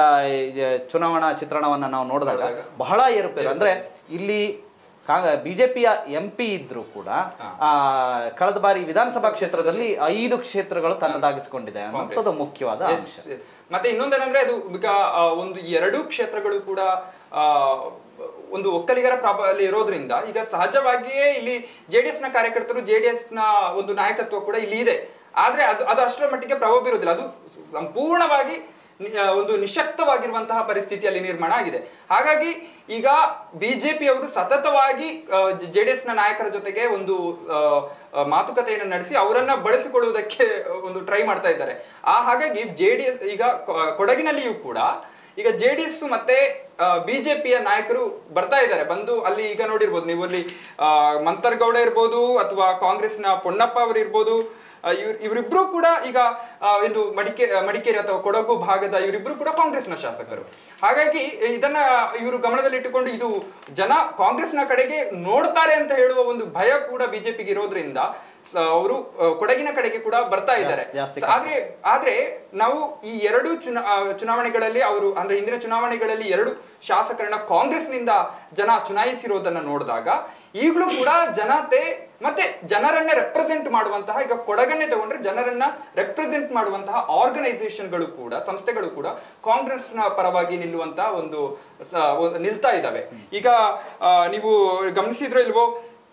ಚುನಾವಣಾ ಚಿತ್ರಣವನ್ನ ನಾವು ನೋಡಿದಾಗ ಬಹಳ ಏರುಪೇರು. ಅಂದ್ರೆ ಇಲ್ಲಿ ಬಿಜೆಪಿಯ ಎಂ ಪಿ ಇದ್ರು ಕೂಡ ಆ ಕಳೆದ ಬಾರಿ ವಿಧಾನಸಭಾ ಕ್ಷೇತ್ರದಲ್ಲಿ ಐದು ಕ್ಷೇತ್ರಗಳು ತನ್ನದಾಗಿಸಿಕೊಂಡಿದೆ ಅನ್ನೋದು ಮುಖ್ಯವಾದ ಅಂಶ. ಮತ್ತೆ ಇನ್ನೊಂದೇನಂದ್ರೆ ಅದು ಈಗ ಒಂದು ಎರಡೂ ಕ್ಷೇತ್ರಗಳು ಕೂಡ ಆ ಒಂದು ಒಕ್ಕಲಿಗರ ಪ್ರಾಬಲ್ಯ ಇರೋದ್ರಿಂದ ಈಗ ಸಹಜವಾಗಿಯೇ ಇಲ್ಲಿ ಜೆಡಿಎಸ್ ನ ಕಾರ್ಯಕರ್ತರು ಜೆಡಿಎಸ್ ನ ಒಂದು ನಾಯಕತ್ವ ಕೂಡ ಇಲ್ಲಿ ಇದೆ. ಆದ್ರೆ ಅದು ಅದು ಅಷ್ಟರ ಮಟ್ಟಿಗೆ ಪ್ರಭಾವ ಬೀರೋದಿಲ್ಲ. ಅದು ಸಂಪೂರ್ಣವಾಗಿ ಒಂದು ನಿಶಕ್ತವಾಗಿರುವಂತಹ ಪರಿಸ್ಥಿತಿಯಲ್ಲಿ ನಿರ್ಮಾಣ ಆಗಿದೆ. ಹಾಗಾಗಿ ಈಗ ಬಿಜೆಪಿ ಅವರು ಸತತವಾಗಿ ಜೆಡಿಎಸ್ ನ ನಾಯಕರ ಜೊತೆಗೆ ಒಂದು ಮಾತುಕತೆಯನ್ನು ನಡೆಸಿ ಅವರನ್ನ ಬಳಸಿಕೊಳ್ಳುವುದಕ್ಕೆ ಒಂದು ಟ್ರೈ ಮಾಡ್ತಾ ಇದ್ದಾರೆ. ಆ ಹಾಗಾಗಿ ಜೆಡಿಎಸ್ ಈಗ ಕೊಡಗಿನಲ್ಲಿಯೂ ಕೂಡ ಈಗ ಜೆಡಿಎಸ್ ಮತ್ತೆ ಬಿಜೆಪಿಯ ನಾಯಕರು ಬರ್ತಾ ಇದ್ದಾರೆ. ಬಂದು ಅಲ್ಲಿ ಈಗ ನೋಡಿರ್ಬೋದು ನೀವು, ಅಲ್ಲಿ ಮಂತರ್ಗೌಡ ಇರ್ಬೋದು ಅಥವಾ ಕಾಂಗ್ರೆಸ್ನ ಪೊನ್ನಪ್ಪ ಅವರು ಇರ್ಬೋದು, ಇವ್ರ ಇವರಿಬ್ರು ಕೂಡ ಈಗ ಇದು ಮಡಿಕೆ ಮಡಿಕೇರಿ ಅಥವಾ ಕೊಡಗು ಭಾಗದ ಇವರಿಬ್ರು ಕೂಡ ಕಾಂಗ್ರೆಸ್ನ ಶಾಸಕರು. ಹಾಗಾಗಿ ಇದನ್ನ ಇವರು ಗಮನದಲ್ಲಿ ಇಟ್ಟುಕೊಂಡು ಇದು ಜನ ಕಾಂಗ್ರೆಸ್ನ ಕಡೆಗೆ ನೋಡ್ತಾರೆ ಅಂತ ಹೇಳುವ ಒಂದು ಭಯ ಕೂಡ ಬಿಜೆಪಿಗೆ ಇರೋದ್ರಿಂದ ಅವರು ಕೊಡಗಿನ ಕಡೆಗೆ ಕೂಡ ಬರ್ತಾ ಇದ್ದಾರೆ. ಆದ್ರೆ ಆದ್ರೆ ನಾವು ಈ ಎರಡು ಚುನಾ ಚುನಾವಣೆಗಳಲ್ಲಿ ಅವರು ಅಂದ್ರೆ ಹಿಂದಿನ ಚುನಾವಣೆಗಳಲ್ಲಿ ಎರಡು ಶಾಸಕರನ್ನ ಕಾಂಗ್ರೆಸ್ ನಿಂದ ಜನ ಚುನಾಯಿಸಿರೋದನ್ನ ನೋಡಿದಾಗ ಈಗಲೂ ಕೂಡ ಜನತೆ ಮತ್ತೆ ಜನರನ್ನೇ ರೆಪ್ರೆಸೆಂಟ್ ಮಾಡುವಂತಹ, ಈಗ ಕೊಡಗನ್ನೇ ತಗೊಂಡ್ರೆ ಜನರನ್ನ ರೆಪ್ರೆಸೆಂಟ್ ಮಾಡುವಂತಹ ಆರ್ಗನೈಸೇಷನ್ಗಳು ಕೂಡ ಸಂಸ್ಥೆಗಳು ಕೂಡ ಕಾಂಗ್ರೆಸ್ನ ಪರವಾಗಿ ನಿಲ್ಲುವಂತಹ ಒಂದು ನಿಲ್ತಾ ಇದ್ದಾವೆ. ಈಗ ನೀವು ಗಮನಿಸಿದ್ರೋ ಇಲ್ವೋ,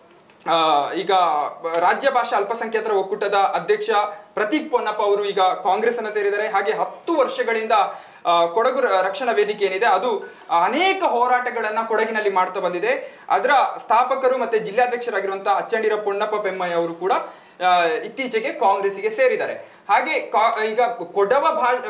ಈಗ ರಾಜ್ಯ ಭಾಷಾ ಅಲ್ಪಸಂಖ್ಯಾತರ ಒಕ್ಕೂಟದ ಅಧ್ಯಕ್ಷ ಪ್ರತೀಕ್ ಪೊನ್ನಪ್ಪ ಅವರು ಈಗ ಕಾಂಗ್ರೆಸ್ ಅನ್ನ ಸೇರಿದ್ದಾರೆ. ಹಾಗೆ ಹತ್ತು ವರ್ಷಗಳಿಂದ ಕೊಡಗು ರಕ್ಷಣಾ ವೇದಿಕೆ ಏನಿದೆ ಅದು ಅನೇಕ ಹೋರಾಟಗಳನ್ನ ಕೊಡಗಿನಲ್ಲಿ ಮಾಡ್ತಾ ಬಂದಿದೆ. ಅದರ ಸ್ಥಾಪಕರು ಮತ್ತೆ ಜಿಲ್ಲಾಧ್ಯಕ್ಷರಾಗಿರುವಂತಹ ಅಚ್ಚಂಡಿರ ಪೊನ್ನಪ್ಪ ಪೆಮ್ಮಯ್ಯ ಅವರು ಕೂಡ ಇತ್ತೀಚೆಗೆ ಕಾಂಗ್ರೆಸ್ಸಿಗೆ ಸೇರಿದ್ದಾರೆ. ಹಾಗೆ ಈಗ ಕೊಡವ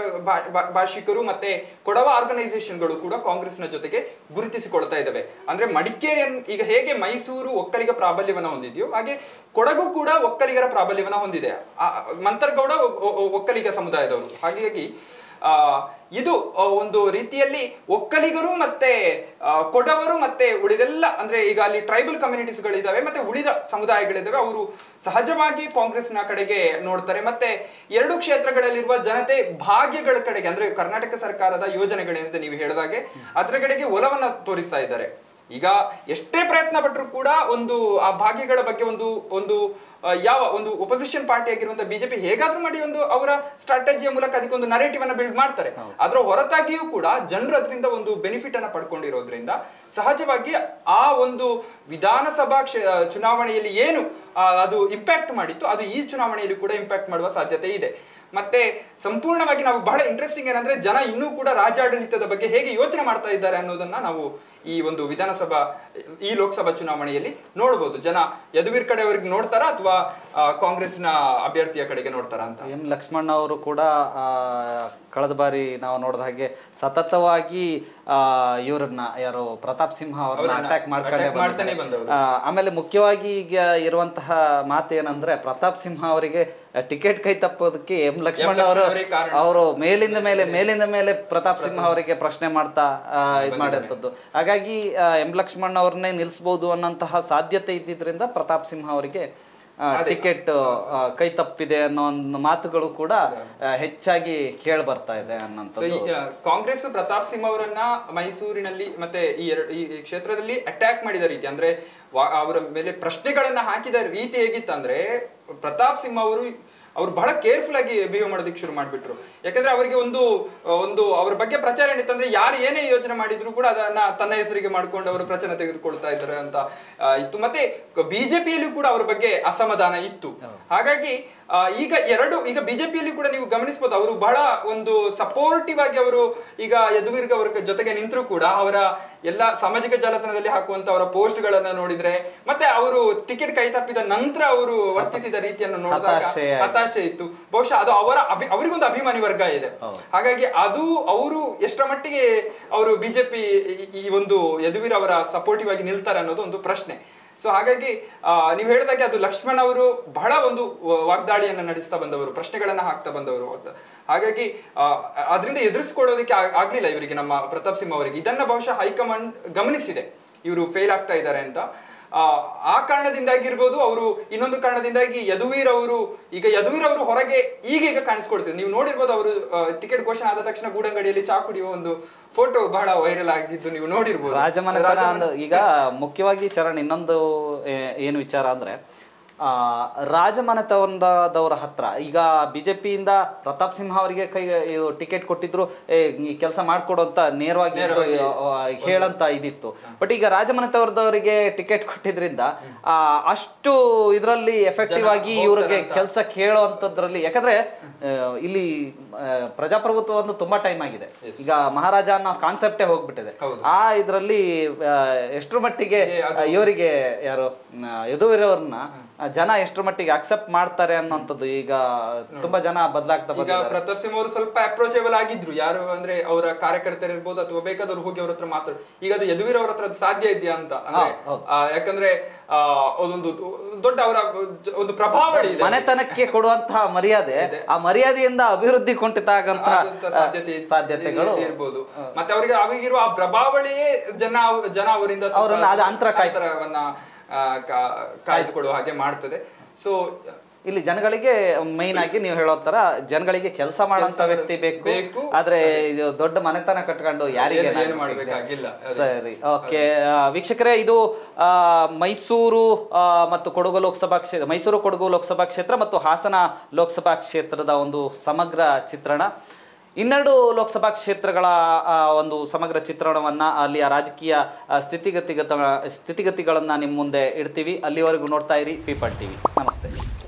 ಭಾಷಿಕರು ಮತ್ತೆ ಕೊಡವ ಆರ್ಗನೈಸೇಷನ್ಗಳು ಕೂಡ ಕಾಂಗ್ರೆಸ್ನ ಜೊತೆಗೆ ಗುರುತಿಸಿಕೊಳ್ತಾ ಇದ್ದಾವೆ. ಅಂದ್ರೆ ಮಡಿಕೇರಿಯನ್ ಈಗ ಹೇಗೆ ಮೈಸೂರು ಒಕ್ಕಲಿಗ ಪ್ರಾಬಲ್ಯವನ್ನ ಹೊಂದಿದೆಯೋ ಹಾಗೆ ಕೊಡಗು ಕೂಡ ಒಕ್ಕಲಿಗರ ಪ್ರಾಬಲ್ಯವನ್ನ ಹೊಂದಿದೆ. ಮಂತರ್ಗೌಡ ಒಕ್ಕಲಿಗ ಸಮುದಾಯದವರು. ಹಾಗಾಗಿ ಆ ಇದು ಒಂದು ರೀತಿಯಲ್ಲಿ ಒಕ್ಕಲಿಗರು ಮತ್ತೆ ಕೊಡವರು ಮತ್ತೆ ಉಳಿದೆಲ್ಲ ಅಂದ್ರೆ ಈಗ ಅಲ್ಲಿ ಟ್ರೈಬಲ್ ಕಮ್ಯುನಿಟೀಸ್ ಗಳಿದಾವೆ ಮತ್ತೆ ಉಳಿದ ಸಮುದಾಯಗಳಿದಾವೆ. ಅವರು ಸಹಜವಾಗಿ ಕಾಂಗ್ರೆಸ್ನ ಕಡೆಗೆ ನೋಡ್ತಾರೆ. ಮತ್ತೆ ಎರಡು ಕ್ಷೇತ್ರಗಳಲ್ಲಿರುವ ಜನತೆ ಭಾಗ್ಯಗಳ ಕಡೆಗೆ ಅಂದ್ರೆ ಕರ್ನಾಟಕ ಸರ್ಕಾರದ ಯೋಜನೆಗಳೇನಿದೆ ನೀವು ಹೇಳಿದಾಗೆ ಅದರ ಕಡೆಗೆ ಒಲವನ್ನ ತೋರಿಸ್ತಾ ಇದ್ದಾರೆ. ಈಗ ಎಷ್ಟೇ ಪ್ರಯತ್ನ ಪಟ್ಟರು ಕೂಡ ಒಂದು ಆ ಭಾಗ್ಯಗಳ ಬಗ್ಗೆ ಒಂದು ಒಂದು ಯಾವ ಒಂದು ಒಪೋಸಿಷನ್ ಪಾರ್ಟಿ ಆಗಿರುವಂತಹ ಬಿಜೆಪಿ ಹೇಗಾದ್ರೂ ಮಾಡಿ ಒಂದು ಅವರ ಸ್ಟ್ರಾಟಜಿಯ ಮೂಲಕ ಅದಕ್ಕೆ ಒಂದು ನರೇಟಿವ್ ಅನ್ನ ಬಿಲ್ಡ್ ಮಾಡ್ತಾರೆ. ಅದರ ಹೊರತಾಗಿಯೂ ಕೂಡ ಜನರು ಅದರಿಂದ ಒಂದು ಬೆನಿಫಿಟ್ ಅನ್ನ ಪಡ್ಕೊಂಡಿರೋದ್ರಿಂದ ಸಹಜವಾಗಿ ಆ ಒಂದು ವಿಧಾನಸಭಾ ಚುನಾವಣೆಯಲ್ಲಿ ಏನು ಅದು ಇಂಪ್ಯಾಕ್ಟ್ ಮಾಡಿತ್ತು ಅದು ಈ ಚುನಾವಣೆಯಲ್ಲಿ ಕೂಡ ಇಂಪ್ಯಾಕ್ಟ್ ಮಾಡುವ ಸಾಧ್ಯತೆ ಇದೆ. ಮತ್ತೆ ಸಂಪೂರ್ಣವಾಗಿ ನಾವು ಬಹಳ ಇಂಟ್ರೆಸ್ಟಿಂಗ್ ಏನಂದ್ರೆ ಜನ ಇನ್ನೂ ಕೂಡ ರಾಜ್ಯಾಡಳಿತದ ಬಗ್ಗೆ ಹೇಗೆ ಯೋಚನೆ ಮಾಡ್ತಾ ಇದ್ದಾರೆ ಅನ್ನೋದನ್ನ ನಾವು ಈ ಒಂದು ವಿಧಾನಸಭಾ ಈ ಲೋಕಸಭಾ ಚುನಾವಣೆಯಲ್ಲಿ ನೋಡಬಹುದು. ಜನ ಯದುವೀರ್ ಕಡೆ ಅವ್ರಿಗೆ ನೋಡ್ತಾರಾ ಅಥವಾ ಕಾಂಗ್ರೆಸ್ನ ಅಭ್ಯರ್ಥಿಯ ಕಡೆಗೆ ನೋಡ್ತಾರಾ ಅಂತ. ಎಂ ಲಕ್ಷ್ಮಣ್ಣ ಅವರು ಕೂಡ ಕಳೆದ ಬಾರಿ ನಾವು ನೋಡಿದ ಹಾಗೆ ಸತತವಾಗಿ ಆ ಇವರನ್ನ ಯಾರು ಪ್ರತಾಪ್ ಸಿಂಹ ಅವ್ರನ್ನ ಅಟ್ಯಾಕ್ ಮಾಡ್ತಾನೆ ಬಂದವರು. ಆಮೇಲೆ ಮುಖ್ಯವಾಗಿ ಈಗ ಇರುವಂತಹ ಮಾತೇನಂದ್ರೆ ಪ್ರತಾಪ್ ಸಿಂಹ ಅವರಿಗೆ ಟಿಕೆಟ್ ಕೈ ತಪ್ಪೋದಕ್ಕೆ ಎಂ ಲಕ್ಷ್ಮಣ್ ಅವರು ಅವರು ಮೇಲಿಂದ ಮೇಲೆ ಮೇಲಿಂದ ಮೇಲೆ ಪ್ರತಾಪ್ ಸಿಂಹ ಅವರಿಗೆ ಪ್ರಶ್ನೆ ಮಾಡ್ತಾ ಇದ್ ಮಾಡಿರ್ತದ್ದು. ಹಾಗಾಗಿ ಎಂ ಲಕ್ಷ್ಮಣ್ ಅವ್ರನ್ನೇ ನಿಲ್ಸ್ಬಹುದು ಅನ್ನೋಂತಹ ಸಾಧ್ಯತೆ ಇದ್ದಿದ್ರಿಂದ ಪ್ರತಾಪ್ ಸಿಂಹ ಅವರಿಗೆ ಟಿಕೆಟ್ ಕೈ ತಪ್ಪಿದೆ ಅನ್ನೋ ಒಂದು ಮಾತುಗಳು ಕೂಡ ಹೆಚ್ಚಾಗಿ ಕೇಳಿ ಬರ್ತಾ ಇದೆ ಅನ್ನೋಂಥದ್ದು. ಕಾಂಗ್ರೆಸ್ ಪ್ರತಾಪ್ ಸಿಂಹ ಅವರನ್ನ ಮೈಸೂರಿನಲ್ಲಿ ಮತ್ತೆ ಈ ಈ ಕ್ಷೇತ್ರದಲ್ಲಿ ಅಟ್ಯಾಕ್ ಮಾಡಿದ ರೀತಿ ಅಂದ್ರೆ ಅವರ ಮೇಲೆ ಪ್ರಶ್ನೆಗಳನ್ನ ಹಾಕಿದ ರೀತಿ ಹೇಗಿತ್ತಂದ್ರೆ ಪ್ರತಾಪ್ ಸಿಂಹ ಅವರು ಅವ್ರು ಬಹಳ ಕೇರ್ಫುಲ್ ಆಗಿ ಬಿಹೇವ್ ಮಾಡೋದಕ್ಕೆ ಶುರು ಮಾಡ್ಬಿಟ್ರು. ಯಾಕಂದ್ರೆ ಅವರಿಗೆ ಒಂದು ಒಂದು ಅವ್ರ ಬಗ್ಗೆ ಪ್ರಚಾರ ಏನಿತ್ತಂದ್ರೆ ಯಾರು ಏನೇ ಯೋಚನೆ ಮಾಡಿದ್ರು ಕೂಡ ಅದನ್ನ ತನ್ನ ಹೆಸರಿಗೆ ಮಾಡ್ಕೊಂಡು ಅವರು ಪ್ರಚಾರ ತೆಗೆದುಕೊಳ್ತಾ ಇದ್ದಾರೆ ಅಂತ ಇತ್ತು. ಮತ್ತೆ ಬಿಜೆಪಿಯಲ್ಲಿ ಕೂಡ ಅವ್ರ ಬಗ್ಗೆ ಅಸಮಾಧಾನ ಇತ್ತು. ಹಾಗಾಗಿ ಈಗ ಎರಡು ಈಗ ಬಿಜೆಪಿಯಲ್ಲಿ ಕೂಡ ನೀವು ಗಮನಿಸಬಹುದು ಅವರು ಬಹಳ ಒಂದು ಸಪೋರ್ಟಿವ್ ಆಗಿ ಅವರು ಈಗ ಯದುವೀರ್ಗ ಅವರ ಜೊತೆಗೆ ನಿಂತರೂ ಕೂಡ ಅವರ ಎಲ್ಲ ಸಾಮಾಜಿಕ ಜಾಲತಾಣದಲ್ಲಿ ಹಾಕುವಂತ ಅವರ ಪೋಸ್ಟ್ ಗಳನ್ನ ನೋಡಿದ್ರೆ ಮತ್ತೆ ಅವರು ಟಿಕೆಟ್ ಕೈ ತಪ್ಪಿದ ನಂತರ ಅವರು ವರ್ತಿಸಿದ ರೀತಿಯನ್ನು ನೋಡಿದಾಗ ಹತಾಶೆ ಇತ್ತು. ಬಹುಶಃ ಅದು ಅವರ ಅಭಿ ಅವರಿಗೊಂದು ಅಭಿಮಾನಿ ವರ್ಗ ಇದೆ. ಹಾಗಾಗಿ ಅದು ಅವರು ಎಷ್ಟರ ಮಟ್ಟಿಗೆ ಅವರು ಬಿಜೆಪಿ ಈ ಒಂದು ಯದುವೀರ್ ಅವರ ಸಪೋರ್ಟಿವ್ ಆಗಿ ನಿಲ್ತಾರೆ ಅನ್ನೋದು ಒಂದು ಪ್ರಶ್ನೆ. ಸೊ ಹಾಗಾಗಿ ನೀವು ಹೇಳಿದಾಗೆ ಅದು ಲಕ್ಷ್ಮಣ್ ಅವರು ಬಹಳ ಒಂದು ವಾಗ್ದಾಳಿಯನ್ನ ನಡೆಸ್ತಾ ಬಂದವರು, ಪ್ರಶ್ನೆಗಳನ್ನ ಹಾಕ್ತಾ ಬಂದವರು. ಹಾಗಾಗಿ ಅದರಿಂದ ಎದುರಿಸಿಕೊಳ್ಳೋದಕ್ಕೆ ಆಗ್ಲಿಲ್ಲ ಇವರಿಗೆ, ನಮ್ಮ ಪ್ರತಾಪ್ ಸಿಂಹ ಅವರಿಗೆ. ಇದನ್ನ ಬಹುಶಃ ಹೈಕಮಾಂಡ್ ಗಮನಿಸಿದೆ ಇವರು ಫೇಲ್ ಆಗ್ತಾ ಇದ್ದಾರೆ ಅಂತ. ಆ ಕಾರಣದಿಂದಾಗಿರ್ಬೋದು, ಅವರು ಇನ್ನೊಂದು ಕಾರಣದಿಂದಾಗಿ ಯದುವೀರ್ ಅವರು ಈಗ ಯದುವೀರ್ ಅವರು ಹೊರಗೆ ಈಗ ಈಗ ಕಾಣಿಸ್ಕೊಳ್ತಿದ್ರು. ನೀವು ನೋಡಿರ್ಬೋದು ಅವರು ಟಿಕೆಟ್ ಘೋಷಣೆ ಆದ ತಕ್ಷಣ ಗೂಡಂಗಡಿಯಲ್ಲಿ ಚಾ ಕುಡಿಯುವ ಒಂದು ಫೋಟೋ ಬಹಳ ವೈರಲ್ ಆಗಿದ್ದು ನೀವು ನೋಡಿರ್ಬೋದು. ರಾಜಮನೆತನ ಈಗ ಮುಖ್ಯವಾಗಿ ಚರಣ್ ಇನ್ನೊಂದು ಏನು ವಿಚಾರ ಅಂದ್ರೆ ಆ ರಾಜಮನೆತನದವರ ಹತ್ರ ಈಗ ಬಿಜೆಪಿಯಿಂದ ಪ್ರತಾಪ್ ಸಿಂಹ ಅವರಿಗೆ ಕೈ ಟಿಕೆಟ್ ಕೊಟ್ಟಿದ್ರು, ಈ ಕೆಲಸ ಮಾಡ್ಕೊಡು ಅಂತ ನೇರವಾಗಿ ಹೇಳಂತ ಇದಿತ್ತು. ಬಟ್ ಈಗ ರಾಜಮನೆತನದವರಿಗೆ ಟಿಕೆಟ್ ಕೊಟ್ಟಿದ್ರಿಂದ ಆ ಅಷ್ಟು ಇದರಲ್ಲಿ ಎಫೆಕ್ಟಿವ್ ಆಗಿ ಇವ್ರಿಗೆ ಕೆಲಸ ಕೇಳೋಂಥದ್ರಲ್ಲಿ, ಯಾಕಂದ್ರೆ ಇಲ್ಲಿ ಪ್ರಜಾಪ್ರಭುತ್ವ ಒಂದು ತುಂಬಾ ಟೈಮ್ ಆಗಿದೆ. ಈಗ ಮಹಾರಾಜ ಅನ್ನೋ ಕಾನ್ಸೆಪ್ಟೇ ಹೋಗ್ಬಿಟ್ಟಿದೆ. ಆ ಇದ್ರಲ್ಲಿ ಎಷ್ಟರ ಮಟ್ಟಿಗೆ ಇವರಿಗೆ ಯಾರು ಯದುವೀರವ್ರನ್ನ ಜನ ಎಷ್ಟರ ಮಟ್ಟಿಗೆ ಅಕ್ಸೆಪ್ಟ್ ಮಾಡ್ತಾರೆ ಅನ್ನೋಂಥದ್ದು ಈಗ ತುಂಬಾ ಜನ ಬದಲಾಗ್ತಾ ಈಗ ಪ್ರತಾಪ್ ಸಿಂಹ ಅವರು ಸ್ವಲ್ಪ ಅಪ್ರೋಚೇಬಲ್ ಆಗಿದ್ರು. ಯಾರು ಅಂದ್ರೆ ಅವರ ಕಾರ್ಯಕರ್ತರು ಇರ್ಬೋದು ಅಥವಾ ಬೇಕಾದವ್ರು ಹೋಗಿ ಅವ್ರ ಹತ್ರ ಮಾತಾಡ. ಈಗ ಅದು ಯದುವೀರ್ ಅವ್ರ ಹತ್ರ ಸಾಧ್ಯ ಇದೆಯಾ ಅಂತ ಅಂದ್ರೆ ಯಾಕಂದ್ರೆ ಆ ಅದೊಂದು ದೊಡ್ಡ ಅವರ ಒಂದು ಪ್ರಭಾವ ಇದೆ. ಮನೆತನಕ್ಕೆ ಕೊಡುವಂತಹ ಮರ್ಯಾದೆ, ಆ ಮರ್ಯಾದೆಯಿಂದ ಅಭಿವೃದ್ಧಿ ಕುಂಠಿತ ಆಗಂತಹ ಸಾಧ್ಯತೆ ಸಾಧ್ಯತೆಗಳು ಇರ್ಬೋದು. ಮತ್ತೆ ಅವರಿಗೆ ಅವರಿಗಿರುವ ಆ ಪ್ರಭಾವಳಿಯೇ ಜನ ಜನ ಅವರಿಂದ ಅವರನ್ನ ಅದು ಅಂತರ ಕಾಯ್ತರವನ್ನ ಕಾಯ್ದುಕೊಳ್ಳುವ ಹಾಗೆ ಮಾಡ್ತದೆ. ಸೊ ಇಲ್ಲಿ ಜನಗಳಿಗೆ ಮೈನ್ ಆಗಿ ನೀವು ಹೇಳೋ ತರ ಜನಗಳಿಗೆ ಕೆಲಸ ಮಾಡೋಂತ ವ್ಯಕ್ತಿ ಬೇಕು, ಆದ್ರೆ ಇದು ದೊಡ್ಡ ಮನೆತನ ಕಟ್ಕೊಂಡು ಯಾರಿಗೆ ಸರಿ. ಓಕೆ ವೀಕ್ಷಕರೇ, ಇದು ಮೈಸೂರು ಮತ್ತು ಕೊಡಗು ಲೋಕಸಭಾ ಕ್ಷೇತ್ರ, ಮೈಸೂರು ಕೊಡಗು ಲೋಕಸಭಾ ಕ್ಷೇತ್ರ ಮತ್ತು ಹಾಸನ ಲೋಕಸಭಾ ಕ್ಷೇತ್ರದ ಒಂದು ಸಮಗ್ರ ಚಿತ್ರಣ. ಇನ್ನೆರಡು ಲೋಕಸಭಾ ಕ್ಷೇತ್ರಗಳ ಒಂದು ಸಮಗ್ರ ಚಿತ್ರಣವನ್ನ, ಅಲ್ಲಿಯ ರಾಜಕೀಯ ಸ್ಥಿತಿಗತಿಗತ ಸ್ಥಿತಿಗತಿಗಳನ್ನ ನಿಮ್ಮ ಮುಂದೆ ಇಡ್ತೀವಿ. ಅಲ್ಲಿವರೆಗೂ ನೋಡ್ತಾ ಇರಿ ಪೀಪಲ್ ಟಿವಿ. ನಮಸ್ತೆ.